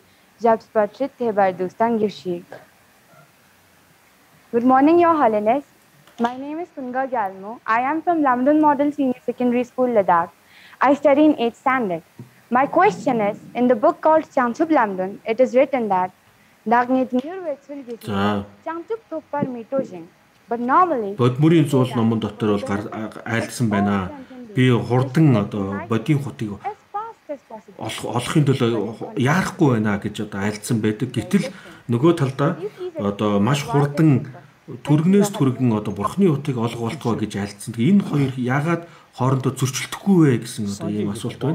jabspatrit thebardustan gishik. Good morning, Your Holiness. My name is Tunga Gyalmo. I am from Lamdun Model Senior Secondary School, Ladakh. I study in 8th standard. My question is, in the book called Changchup Lamdun, it is written that Dagnit Nur Wetsul Gising Changchup Tupar Mitosing. But normally Бодмөрийн зуул номон дотор бол айлдсан байна. Би хурдан одоо бодийн хотыг олохын төлөө яарахгүй байна гэж одоо айлдсан байдаг. Гэтэл нөгөө талдаа одоо маш хурдан түргнээс түргэн одоо бурхны утыг олох болтгоо гэж айлдсан. Энэ хоёр яагаад хоорондоо зөрчилдөхгүй вэ гэсэн одоо ийм асуулт байна.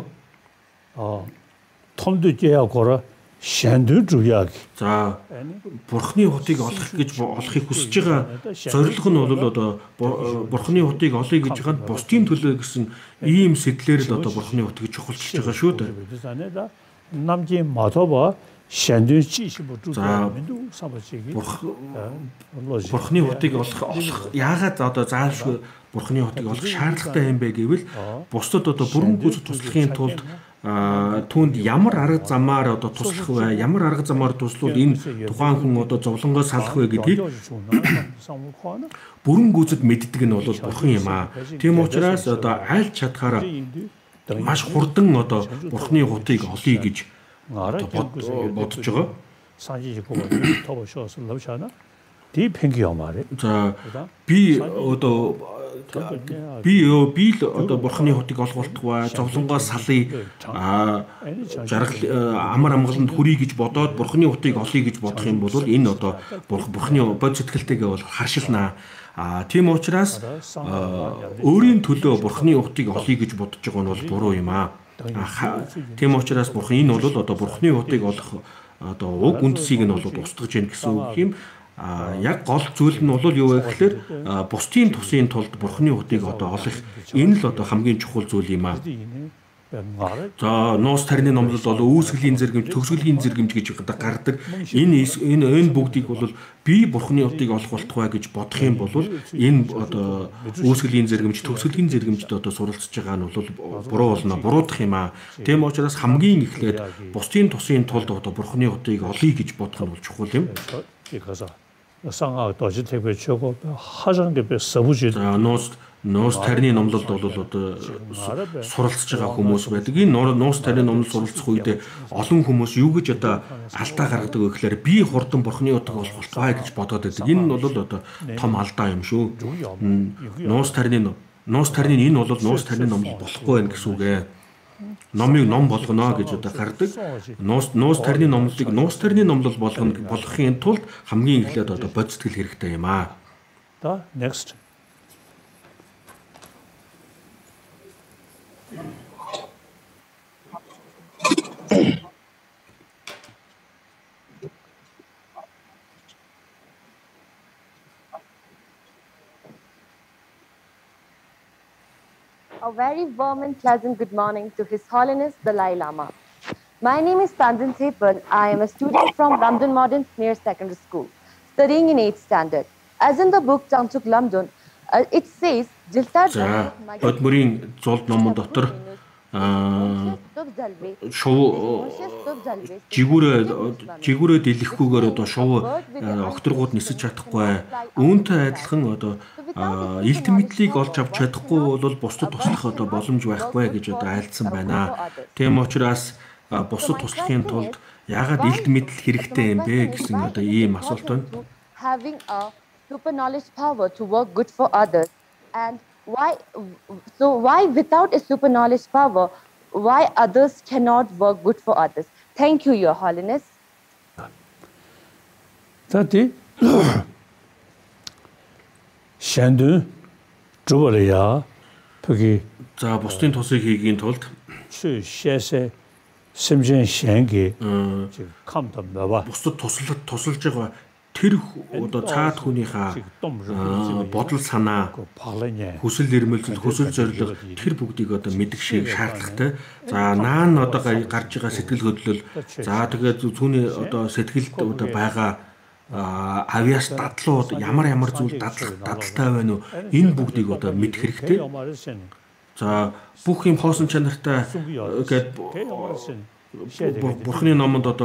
통두제야 고라 샹두 주약. За бурхны утыг олохыг хүсэж байгаа зорилго нь бол одоо бурхны утыг олъё гэж ханд бусдын төлөө гэсэн ийм сэтлэр л одоо бурхны утыг чухалчилж байгаа шүү дээ. 남지 마토바 샹두 지시부 За бурхны утыг олох яагаад одоо заавшгүй бурхны утыг олох шаардлагатай юм бэ гэвэл бусдад одоо бүрэн гүйцэд туслахын тулд түүнд ямар арга замаар одоо туслах вэ? Ямар арга замаар туслуул энэ тухайн хүн одоо зовлонгоо салах вэ гэдгийг бүрэн гүйцэд мэддэг нь бол бурхан юм аа. Тийм учраас одоо аль чадхаараа маш хурдан одоо бурхны утыг олъё гэж бодож байгаа. За би одоо бурхны хотыг олох болтугай зовлонгоо салъя жаргал амар амгаланд хүрье гэж бодоод бурхны хотыг олъё гэж бодох юм бол энэ одоо бурхны бод сэтгэлтэйгээ бол харшилнаа. Тийм учраас өөрийн төлөө бурхны хотыг олъё гэж бодож байгаа нь бол буруу юм аа. Тийм учраас бурхан энэ бол одоо бурхны хотыг олох одоо уг үндсийг нь бол устгаж яах гэсэн үг юм. Яг гол зүйл нь бол юу вэ гэхээр бусдын тусын тулд бурхны утыг одоо олох энэ л одоо хамгийн чухал зүйл юм аа. За нуус тарины номлол бол үүсгэлийн зэргэмж, төгсгөлийн зэргэмж гэж гардаг. Энэ бүгдийг бол би бурхны утыг олох болтугай гэж бодох юм бол энэ одоо үүсгэлийн зэргэмж, төгсгөлийн зэргэмжд одоо суралцж байгаа нь бол буруу болно, буруудах юм аа. Тийм учраас хамгийн эхлээд бусдын тусын тулд одоо бурхны утыг олъё гэж бодох нь бол чухал юм. 상하 도시 대표 최고 하장대 서부지 нуус тарины номлолд бол одоо суралцж байгаа хүмүүс байдаг. Энэ нуус тарины номлол суралцах үед олон хүмүүс юу гэж одоо алдаа гаргадаг вэ гэхээр би хурдан бурхны утга болох болтугай гэж бодоод байдаг. Энэ нь бол одоо том алдаа юм шүү. Нуус тарины энэ бол нуус тарины номлол болохгүй байх гэсэн үг ээ. Номыг ном болгоно гэж одоо гардаг. Нуус тарины номлолыг нуус тарины номлол болгохын тулд хамгийн эхлээд одоо бод сэтгэл хэрэгтэй юм аа. За next. A very warm and pleasant good morning to His Holiness Dalai Lama. My name is Tanzin Sepal. I am a student from Lamdun Modern Senior Secondary School, studying in 8th standard. As in the book Changchup Lamdun, it says, Бодмөрийн зулд номон дотор жигүүрээ дэлгэхгүйгээр одоо шувуу огторгууд нисэж чадахгүй. Үүнтэй адилхан одоо элт мэдлийг олж авч чадахгүй бол бусдад туслах одоо боломж байхгүй гэж одоо айлдсан байна. Тийм учраас бусдад туслахын тулд яагаад элт мэдэл хэрэгтэй юм бэ гэсэн одоо ийм асуулт байна. Having a super knowledge power to work good for others, and why without a super knowledge power, why others cannot work good for others? Thank you, Your Holiness. Tati Shandu Jubalaya Pugi За бусдын тусыг хийгийн тулд Chu Shese Simjin Shangi Kamta Baba бусдад тусалж байгаа тэр одоо цаад хүнийхээ бодол санаа хүсэл эрмэлзэл хүсэл зорилго тэр бүгдийг одоо мэдэх шиг шаардлагатай. За наан одоо гарч байгаа сэтгэл хөдлөл за тэгээд түүний одоо сэтгэлд одоо байгаа авиас дадлууд ямар зүйл дадалтай байна уу энэ бүгдийг одоо мэдэх хэрэгтэй. За бүх юм хоосон чанартай гээд бурхны номонд одоо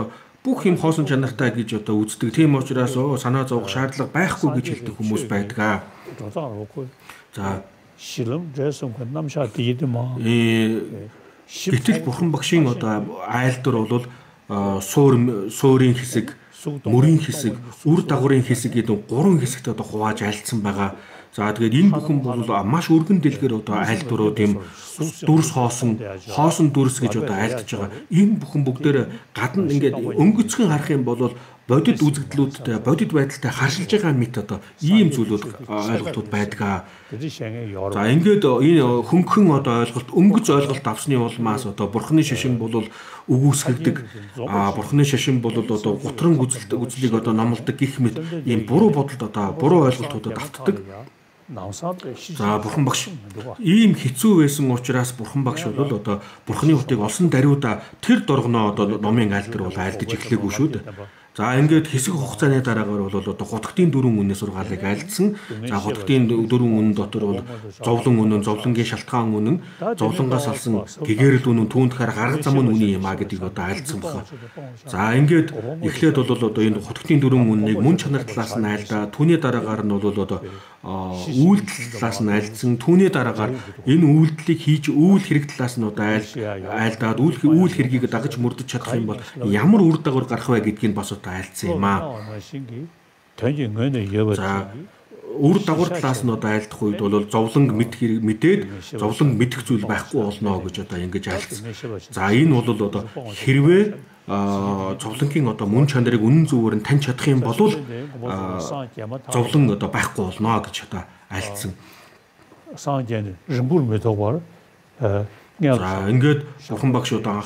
бүх юм хоосон чанартай гэж одоо үздэг. Тийм учраас санаа зовох шаардлага байхгүй гэж хэлдэг хүмүүс байдаг. За шилэм жэсэн хэн намшаа дийдэмаа. Гэтэл бурхан багшийн одоо айлтар бол суурийн хэсэг, мөрийн хэсэг, үр дагаврын хэсэг гэдэг 3 хэсэгт одоо хувааж айлтсан байгаа. За тэгээд энэ бүхэн бол маш өргөн дэлгэр одоо айлтурууд юм дүрс хоосон дүрс гэж одоо айлтж байгаа. Энэ бүхэн бүгдээр гадна ингээд өнгөцгөн харах юм бол бодит үзэгдлүүдтэй, бодит байдалтай харшилж байгаа мэт одоо ийм зүйлүүд ойлголтууд байдаг. За ингээд энэ хөнгөн одоо ойлголт, өнгөц ойлголт авсны улмаас одоо бурхны шашин бол үгүйсгэгдэг. Бурхны шашин бол одоо гутран үзлийг одоо номлодог гэх мэт ийм буруу бодолд одоо буруу ойлголтуудад автдаг. За бурхан багш ийм хэцүү байсан учраас бурхан багш бол одоо бурханы утыг олсон даруйда тэр доргоноо одоо номын айлтар бол айлдаж эхлэегүй шүү дээ. За ингээд хэсэг хугацааны дараагаар бол одоо хотгтын 4 үнийн сургаалыг айлдсан. За хотгтын 4 үнэн дотор бол зовлон үнэн, зовлонгийн шалтгаан үнэн, зовлонгоос алсан гэгэрэл үнэн, түүнхээр гарга зам үнийн юм а гэдгийг одоо айлдсан байна. За ингээд эхлээд бол одоо энэ хотгтын 4 үннийг мөн чанар талаас нь айлдаа, түүний дараагаар нь бол одоо үйлдэл талаас нь айлдсан. Түүний дараагаар энэ үйлдэлийг хийж үйл хэрэг талаас нь одоо айлдаад үйл хэргийг дагаж мөрдөж чадах юм бол ямар үр дагавар гарах вэ гэдгийг бас одоо айлдсан юм аа. За үр дагавар талаас нь одоо айлдах үед бол зовлонг мэдээд зовлонг мэдэх зүйл байхгүй болно гэж одоо ингэж айлдсан. За энэ бол одоо хэрвээ зовлонгийн одоо мөн чанарыг үнэн зөвөөр нь таньж чадах юм бол зовлон одоо байхгүй болно гэж одоо айлдсан. За ингээд бурхан багш одоо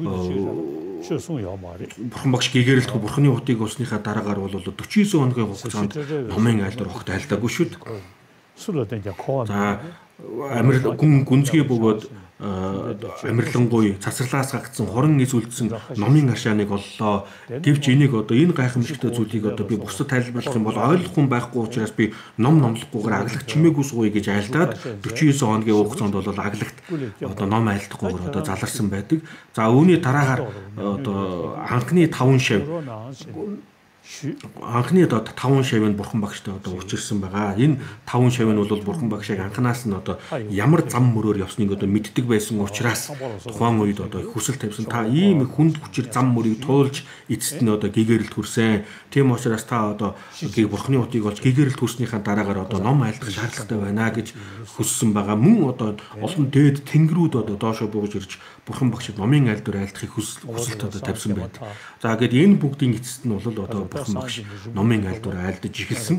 бурхан багш гэгэрэлтгүй бурханы утыг олсныхаа дараагаар бол 49 хоногийн хугацаанд номын айлтар огт айлдаагүй шүү дээ. За гүнзгий бөгөөд амирлангуй цацралаас гагдсан хорон эзүүлсэн номын аршааныг оллоо. Гэвч энийг одоо энэ гайхамшигтай зүйлийг одоо би бусдад тайлбарлах юм бол ойлгох хүн байхгүй учраас би ном номлохгүйгээр аглагч чимээгүй сууя гэж айлдаад 49 хоногийн хугацаанд бол аглагт одоо ном айлдахгүйгээр одоо заларсан байдаг. За үүний дараагаар одоо анхны 5 шав анхны одоо 5 шавьнд бурхан багштай одоо учирсан байгаа. Энэ 5 шавь нь бол бурхан багшийг анханаас нь одоо ямар зам мөрөөр явсныг одоо мэддэг байсан учраас тухайн үед одоо хүсэл тавьсан. Та ийм хүнд хүчээр зам мөрийг туулж эцэст нь одоо гэгэрэлд хүрсэн. Тийм учраас та одоо бурханы утыг олж гэгэрэлд хүрснийхаа дараагаар одоо ном айлдах шаардлагатай байна гэж хүссэн байгаа. Мөн одоо олон дээд тэнгэрүүд одоо доошо бууж ирж бурхан багшид номын айлдвар айлдахыг хүсэлт одоо тавьсан байдаг. За гээд энэ бүгдийн эцэст нь бол одоо бурхан багш номын айлдвар айлдаж эхэлсэн.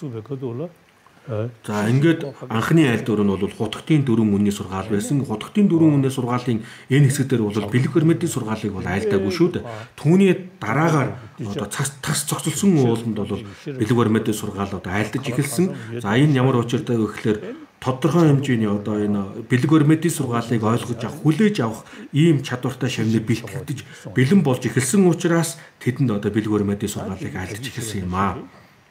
За ингээд анхны айлдвар нь бол хутгтын 4 үнийн сургаал байсан. Хутгтын 4 үнийн сургаалын энэ хэсгээр бол бэлэг хөрмөдийн сургаалыг бол айлдаагүй шүү дээ. Түүний дараагаар одоо тас цогцолсон ууланд бол бэлэг хөрмөдийн сургаал одоо айлдаж эхэлсэн. За энэ ямар учиртай вэ гэхээр тодорхой хэмжээний одоо энэ бэлэг хөрмөдийн сургаалыг ойлгож авах, хүлээж авах ийм чадвартай шавныг бэлтгэж бэлэн болж эхэлсэн учраас тэдэнд одоо бэлэг хөрмөдийн сургаалыг айлдаж эхэлсэн юм аа.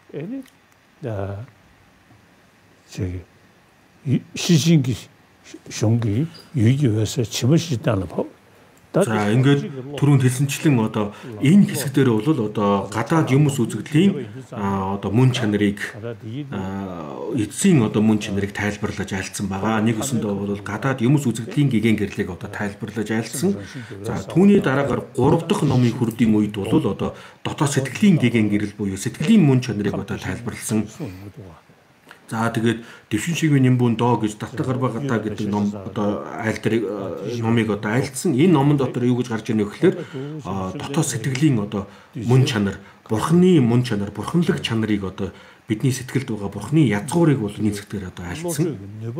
시신기 숑기 유지해서 침을 씻다는 법. За ингээд түрүүнд хэлсэнчлэн одоо энэ хэсгээр бол одоо гадаад юмс үзэгдлийн одоо мөн чанарыг эцсийн одоо мөн чанарыг тайлбарлаж айлцсан байгаа. Нэг өсөндөө бол гадаад юмс үзэгдлийн гэгэн гэрлийг одоо тайлбарлаж айлцсан. За түүний дараагаар 3 дахь номын хүрдийн үед бол одоо дотоод сэтгэлийн гэгэн гэрэл буюу сэтгэлийн мөн чанарыг одоо тайлбарлсан. За тэгээд дэвшин шигвийн нимбүн доо гэж Татагарбагата гэдэг ном одоо айлтрыг номыг одоо айлдсан. Энэ номон дотор юу гэж гарч ирнэ гэхээр дотоод сэтгэлийн одоо мөн чанар, бурхны мөн чанар, бурханлаг чанарыг одоо бидний сэтгэлд байгаа бурхны язгуурыг бол нийцэгдгээр одоо айлдсан.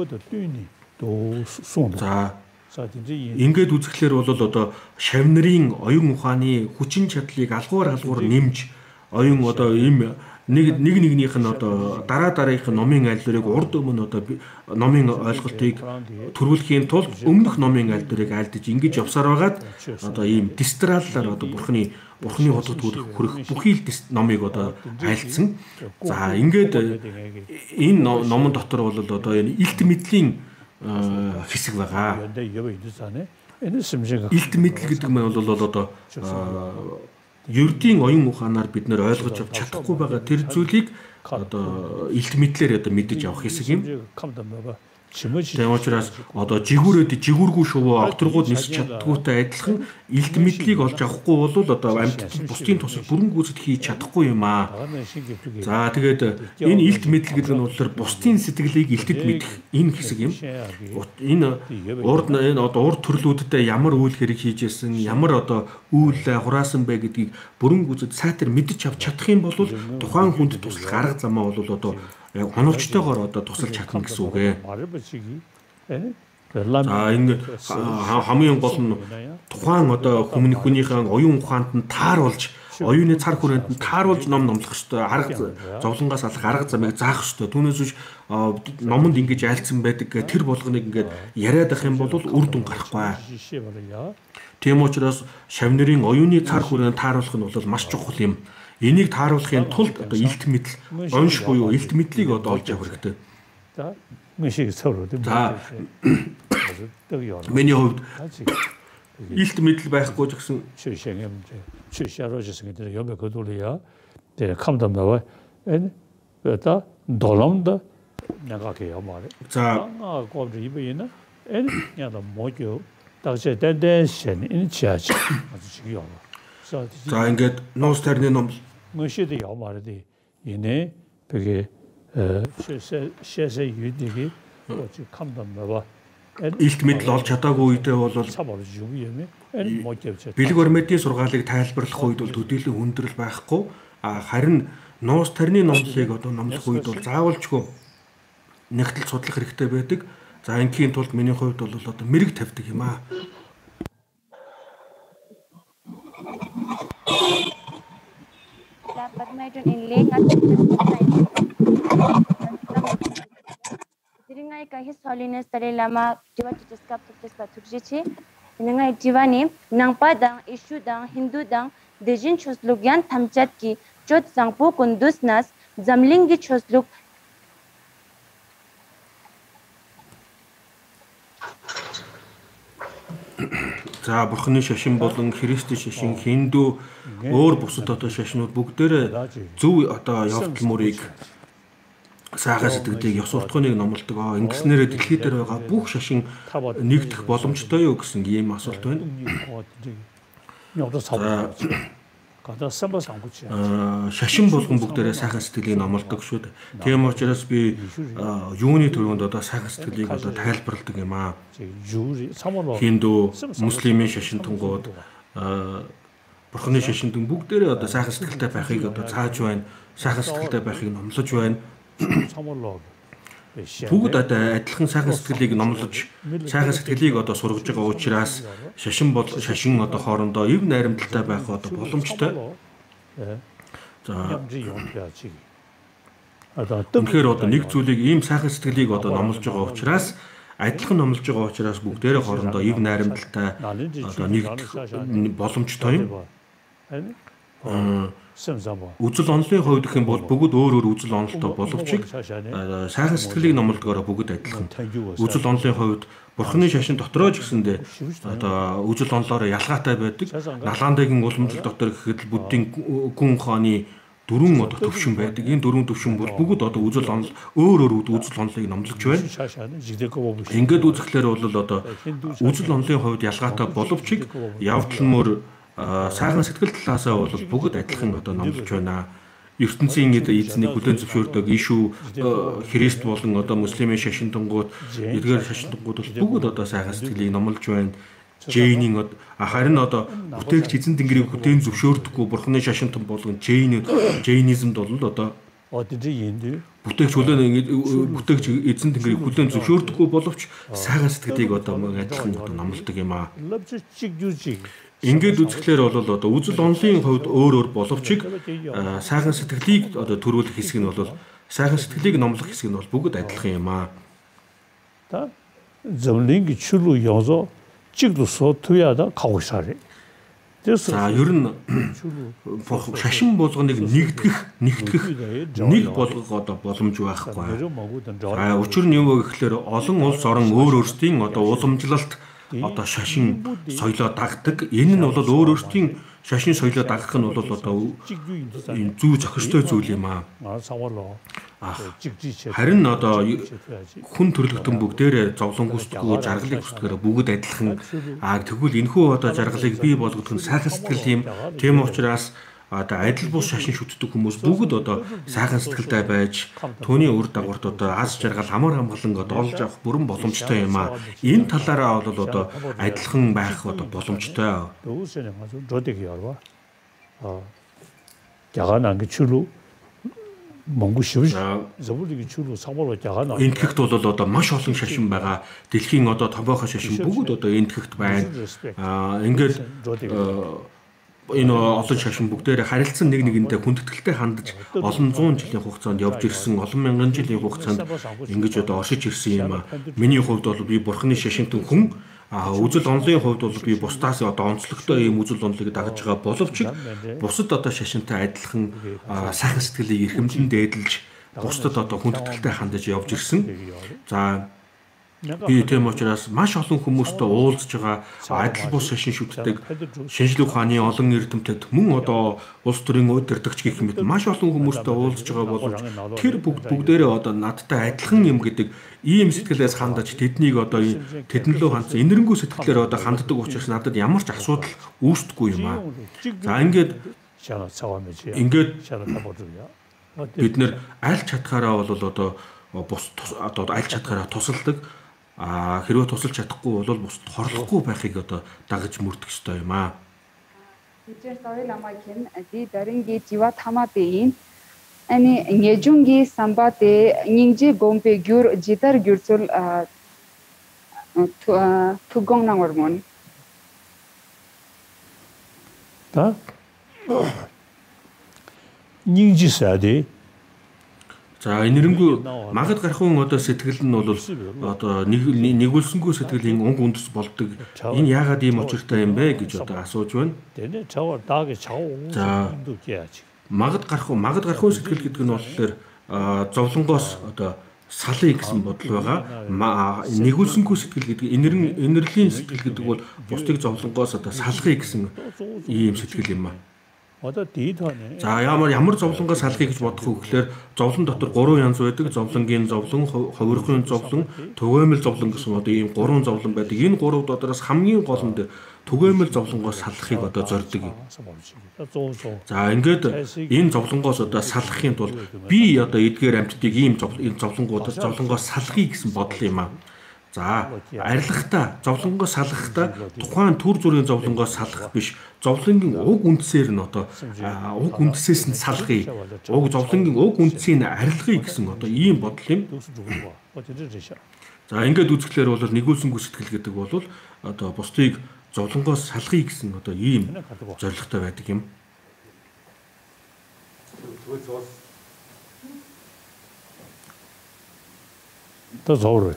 За ингээд үзэхлээр бол одоо шавнарын оюун ухааны хүчин чадлыг алгуур нэмж оюун одоо им нэгнийх нь одоо дараагийнх нь номын айлдварыг урд өмнө одоо номын ойлголтыг төрүүлэхийн тулд өмнөх номын айлдварыг айлдаж ингэж явсаар байгаад одоо ийм дистраллаар одоо бурхны хотод хүрэх бүхий л номыг одоо айлдсан. За ингээд энэ номон дотор бол одоо энэ илт мэдлийн хэсэг байгаа. Илт мэдл гэдэг нь бол одоо ердийн оюун ухаанаар бид нэр ойлгож авч чадахгүй байгаа тэр зүйлийг одоо илт мэдлэр одоо мэдэж авах хэсэг юм. Тийм учраас одоо жигүүргүй шувуу огторгууд нисэж чаддгүйтэй адилхан илт мэдлийг олж авахгүй бол одоо амьтад бусдын тусал бүрэн гүйцэд хийж чадахгүй юм аа. За тэгээд энэ илт мэдл гэдэг нь болохоор бусдын сэтгэлийг илтэд мэдэх энэ хэсэг юм. Энэ урд төрлүүдтэй ямар үйл хэрэг хийжсэн, ямар одоо үйлээ хураасан бэ гэдгийг бүрэн гүйцэд сайтар мэдэж авч чадах юм бол тухайн хүнд туслах арга замаа бол одоо яг оновчтойгоор одоо тусалж чадна гэсэн үг ээ. За энэ хамгийн гол нь тухайн одоо хүнийхэн оюун ухаанд нь тааруулж, оюуны цар хүрээнд нь тааруулж ном номлох ёстой. Арга зовлонгоос алах арга замыг заах ёстой. Түүнээс биш номонд ингэж айлцсан байдаг тэр болгоныг ингээд яриад ах юм бол үр дүн гарахгүй. Тийм учраас шавнырын оюуны цар хүрээнд тааруулах нь бол маш чухал юм. Энийг тааруулахын тулд одоо илт мэдл, онш буюу илт мэдлийг одоо олж авах хэрэгтэй. За миний хувьд илт мэдл байхгүй ч гэсэн за ингээд нуус тарны ном Мөшөд явмаарди ине бэгэ шэсэ юдиги оч камдамава илт мэдл олж чадаагүй үедээ бол бэлэг баримтын сургаалыг тайлбарлах үед бол төдийлөн хүндрэл байхгүй харин нуус тарны номлыг одоо номлох үед бол заавалчгүй нэгтэл судлах хэрэгтэй байдаг. За ингийн тулд миний хувьд бол одоо мэрэг тавьдаг юм аа. His Holiness Dalai Lama jiwa tutuskap tutus patukjichi inangai jiwani nangpadang isudang hindudang dejin choslugyan thamchat ki chot sangpu kundusnas zamlingi choslug За бурхны шашин болон христийн шашин, хинду өөр бусад одоо шашнууд бүгдээрээ зөв одоо явдал мөрийг сайхан сэтгэлийг ёс суртахууныг номлодог. Ингэснээр дэлхий дээр байгаа бүх шашин нэгдэх боломжтой юу гэсэн ийм асуулт байна. Шашин болгон бүгдээрээ сайхан сэтгэлийг номлодог шүү дээ. Тийм учраас би юуны төрөнд одоо сайхан сэтгэлийг одоо тайлбарладаг юм аа. Хинду, муслимын шашинтангууд, бурхны шашинтан бүгдээрээ одоо сайхан сэтгэлтэй байхыг одоо зааж байна. Сайхан сэтгэлтэй байхыг номлож байна. Бүгд одоо адилхан сайхан сэтгэлийг номлож, сайхан сэтгэлийг одоо сургаж байгаа учраас шашин одоо хоорондоо эв найрамдалтай байх одоо боломжтой. За тэгэхээр одоо нэг зүйлийг ийм сайхан сэтгэлийг одоо номлож байгаа учраас адилхан номлож байгаа учраас бүгдээрээ хоорондоо эв найрамдалтай одоо нэгдэх боломжтой юм. Үзэл онолын хувьд гэх юм бол бүгд өөр үзэл онолтой боловч сайхан сэтгэлийг номлодгоор бүгд адилхан. Үзэл онолын хувьд бурхны шашин дотроо ч гэсэндээ одоо үзэл онолоор ялгаатай байдаг. Налгаандагийн уламжлал дотор гэхэд буддийн гүн ухааны дөрвөн одоо төвшин байдаг. Энэ дөрвөн төвшин бол бүгд одоо үзэл онол өөр үзэл онолыг номлож байна. Ингээд үзэхлээр бол одоо үзэл онолын хувьд ялгаатай боловч явдал мөр сайхан сэтгэл талаасаа бол бүгд адилхан одоо номлож байна. ертөнцийн эзнийг бүлээн зөвшөөрдөг ишүү Христ болон одоо муслимын шашинтангууд эдгээр шашинтангууд бол бүгд одоо сайхан сэтгэлийг номлож байна. Джейнийн харин одоо бүтээгч эзэн тэнгэрийг бүтээн зөвшөөрдөггүй бурхны шашинтан болгон Джейнизмд бол одоо бүтээгч бүтээгч эзэн тэнгэрийг бүтээн зөвшөөрдөггүй боловч сайхан сэтгэлийг одоо адилхан одоо номлодог юм аа. Ингээд үзэхлээр бол одоо үзэл онолын хувьд өөр боловч сайхан сэтгэлийг одоо төрүүлэх хэсэг нь бол сайхан сэтгэлийг номлох хэсэг нь бол бүгд адилхан юм аа. Та зөвлөнгийн чулуу ёзо чиглусо туяада кавшари. За ер нь шашин болгоныг нэгтгэх нэг болгох одоо боломж байхгүй. Учир нь юу гэхээр олон улс орон өөр өөрсдийн одоо уламжлалт одоо шашин соёлоо дагдаг. Энэ нь бол өөр өөрсдийн шашин соёлоо дагах нь бол одоо энэ зүү зохистой зүйл юм аа. Харин одоо хүн төрлөختөн бүгдээрээ зовлон хүсдэггүй, жаргалыг хүсдгээр бүгд адилхан. Тэгвэл энэхүү одоо жаргалыг бий болгох нь сайхан сэтгэл тийм учраас одоо адил бус шашин шүтдэг хүмүүс бүгд одоо сайхан сэтгэлтэй байж түүний үр дагаварт одоо аз жаргал амар хамгаалан одоо олж авах бүрэн боломжтой юм аа. Энэ талаараа бол одоо адилхан байх одоо боломжтой. Энэ тэгт бол одоо маш олон шашин байгаа. Дэлхийн одоо томоохон шашин бүгд одоо энэ тэгт байна. Ингээд энэ олон шашин бүгдээрээ харилцан нэг нэгэндээ хүндэтгэлтэй хандаж олон зуун жилийн хугацаанд явж ирсэн, олон мянган жилийн хугацаанд ингэж одоо оршиж ирсэн юм аа. Миний хувьд бол би бурхны шашинтан хүн, үзэл онолын хувьд бол би бусдаас одоо онцлогтой ийм үзэл онолыг дагаж байгаа боловч бусад одоо шашинтай адилхан сайхан сэтгэлийг эрхэмлэн дээдлж бусдад одоо хүндэтгэлтэй хандаж явж ирсэн. За би тийм учраас маш олон хүмүүстэй уулзж байгаа адил бус шашин шүтдэг шинжлэх ухааны олон эрдэмтэд мөн одоо улс төрийн удирдагч гэх мэт маш олон хүмүүстэй уулзж байгаа боловч тэр бүгдээрээ одоо надтай адилхан юм гэдэг ийм сэтгэлээс хандаж тэднийг одоо тэднлөө хандсан инэрэнгүү сэтгэлээр одоо ханддаг учраас надад ямар ч асуудал үүсдэггүй юм аа. За ингээд бид нэр аль чадхаараа бол одоо бус одоо аль чадхаараа тусалдаг. Хэрвээ тусалж чадахгүй бол бусд хорлохгүй байхыг одоо дагаж мөрдөх ёстой юм аа. Teacher Soil Lamakin di daringi jiwa thamatein ani ngejungi sambate ningji gompe gyur jitar gyursul thugong nangormon. Ta ningji sade За энэрэнгүй магад гарахын одоо сэтгэл нь бол одоо нэгүүлсэнгүй сэтгэлийн унг үндэс болдог. Энэ яагаад ийм учиртай юм бэ гэж одоо асууж байна. За магад гарахын сэтгэл гэдэг нь болохоор зовлонгоос одоо салъя гэсэн бодол байгаа. Нэгүүлсэнгүй сэтгэл гэдэг инэрлийн сэтгэл гэдэг бол бусдыг зовлонгоос одоо салахыг гэсэн ийм сэтгэл юм аа. За ямар зовлонгоос салахыг гэж бодох вэ гэхээр зовлон дотор 3 янз байдаг. Зовлонгийн зовлон, ховирхын зовлон, түгээмэл зовлон гэсэн одоо ийм 3 зовлон байдаг. Энэ 3 дотроос хамгийн гол нь түгээмэл зовлонгоос салахыг одоо зорддог. За ингээд энэ зовлонгоос одоо салахын тулд би одоо эдгээр амьтдыг ийм зовлонгоос салахыг гэсэн бодол юм аа. За арилгахдаа зовлонгоос салахдаа тухайн төр зүрийн зовлонгоос салах биш, зовлонгийн уг үндсээр нь одоо уг үндсээс нь салахыг, зовлонгийн уг үндсийг арилгахыг гэсэн одоо ийм бодол юм. За ингээд үзэхлээр бол нэгүүлсэнгүй сэтгэл гэдэг бол одоо бусдыг зовлонгоос салахыг гэсэн одоо ийм зорилготой байдаг юм. Та зовроо.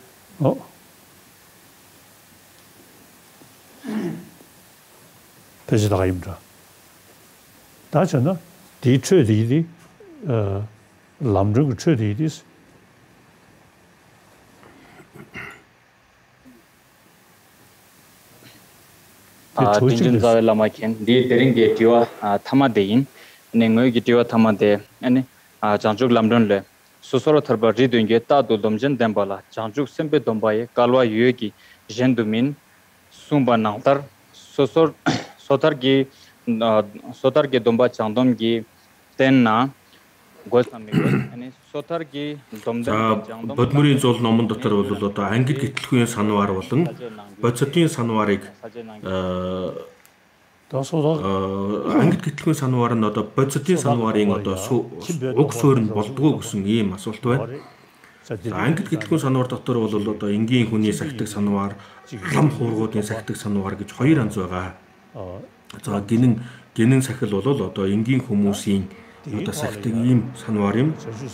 배지다가 입니다. 다저는 뒤처리디 남중 처리디스 Tinjin Soil Lamakin di daringi jiwa thamatein nengoi gi jiwa thamade ani Janjuk Lamdon le Susoro Tharba Ridunge Ta Dolomjan Dembala, Janjuk Sempe Dombaye, Kalwa Yuegi, Jendumin, Sumba Nantar, Sotargi Domba Chandom Tenna, Gosami, and Sotargi Domda. Бодмөрийн зул номон дотор бол одоо ангид гэтлэхүйн санвар болон бодисодын санварыг ангид гэтлэхүйн санвар нь одоо бодисодын санварын одоо уг суурь нь болдгоо гэсэн ийм асуулт байна. Ангид гэтлэхүйн санвар дотор бол одоо энгийн хүний сахидаг санвар, лам хуургуудын сахидаг санвар гэж хоёр анз байгаа. За гинэн сахил бол одоо энгийн хүмүүсийн одоо сахидаг ийм санвар юм.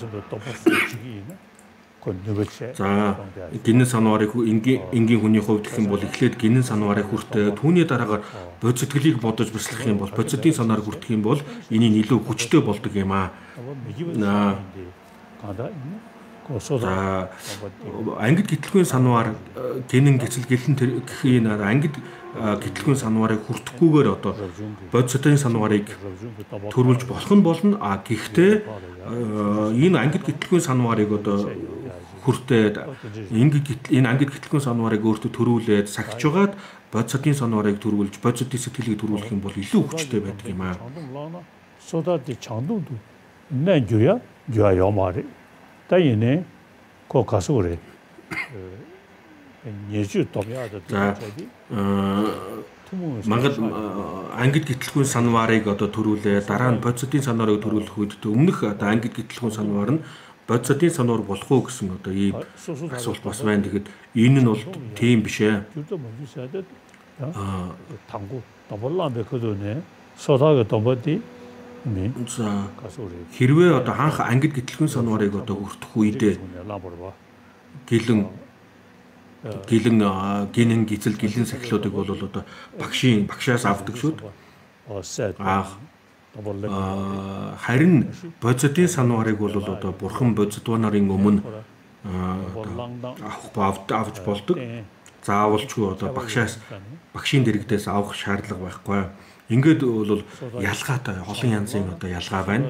За гинэн санварыг энгийн хүний хувьд гэх юм бол эхлээд гинэн санварыг хүртээ түүний дараагаар бодисодглийг бодож бяцлах юм бол бодисодын санаар хүртэх юм бол энийн илүү хүчтэй болдог юм аа. За ангид гэтлэхүйн санвар гинэн гэцэл гэлэн гэхийн ангид гэтлэгэн санварыг хүртэхгүйгээр одоо бодисодын санварыг төрүүлж болох нь болно. Гэхдээ энэ ангид гэтлэгэн санварыг одоо хүртээд энэ ангид гэтлэгэн санварыг өөртөө төрүүлээд сахижгаад бодисодын санварыг төрүүлж бодисодын сэтгэлийг төрүүлэх юм бол илүү хүчтэй байдаг юм аа. 소다디 장동도 내줘야 줘야 말이 다이네 거 가서 그래 예주 도미아도 저기 Мангад ангид гэтлэгэн санварыг одоо төрүүлээ дараа нь бодисодын санварыг төрүүлэх үед өмнөх одоо ангид гэтлэгэн санвар нь бодисодын санвар болох уу гэсэн одоо ийм асуулт бас байна. Тэгэхэд энэ нь бол тийм биш ээ. 당구 더블람베 그도네 소다가 더버디 хэрвээ одоо анх ангид гэтлэгэн санварыг одоо хүртэх үедээ гинэн гизэл гэлэн сахилуудыг бол одоо багшаас авдаг шүү дээ. Харин бодисодын санварыг бол одоо бурхан бодисдуу нарын өмнө авч болдог. Заавалчгүй одоо багшийн дэрэгдээс авах шаардлага байхгүй. Ингээд бол ялгаатай олон янзын одоо ялгаа байна.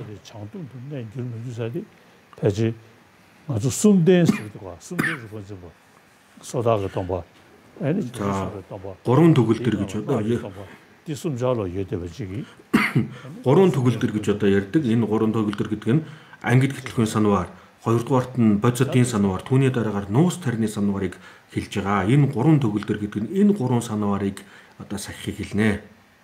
배지 아주 숨댄스도가 숨댄스 소다가 tomba. Гурван төгөлдөр гэж одоо дисумжало ядэвчиги. Гурван төгөлдөр гэж одоо ярьдаг. Энэ гурван төгөлдөр гэдэг нь ангид гэтлэгэн санвар, хоёрдугаарт нь бодисодын санвар, түүний дараагаар нуус тарины санварыг хэлж байгаа. Энэ гурван төгөлдөр гэдэг нь энэ гурван санварыг одоо сахихыг хэлнэ.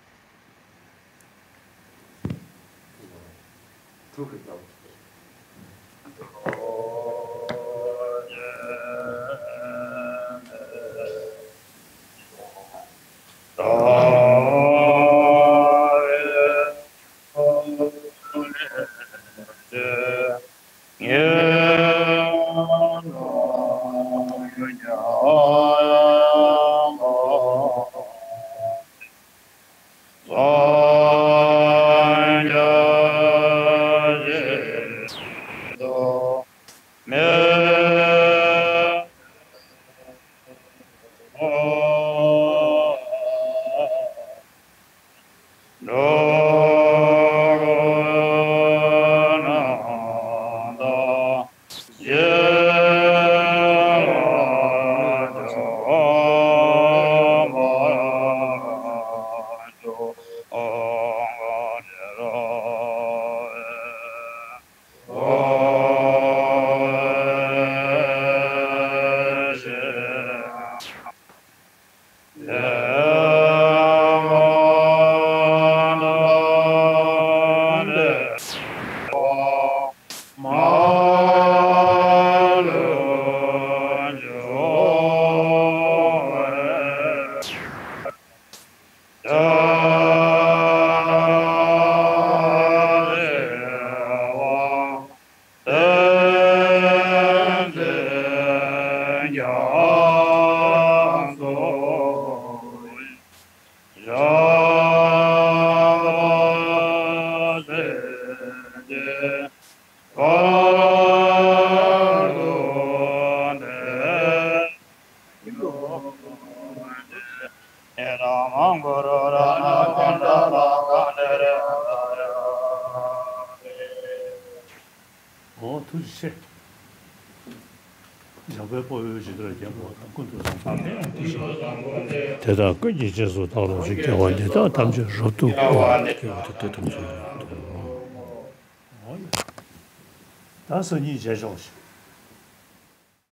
대다 끝이 제수 다로지 개원되다 담주 로도 다선이 제정시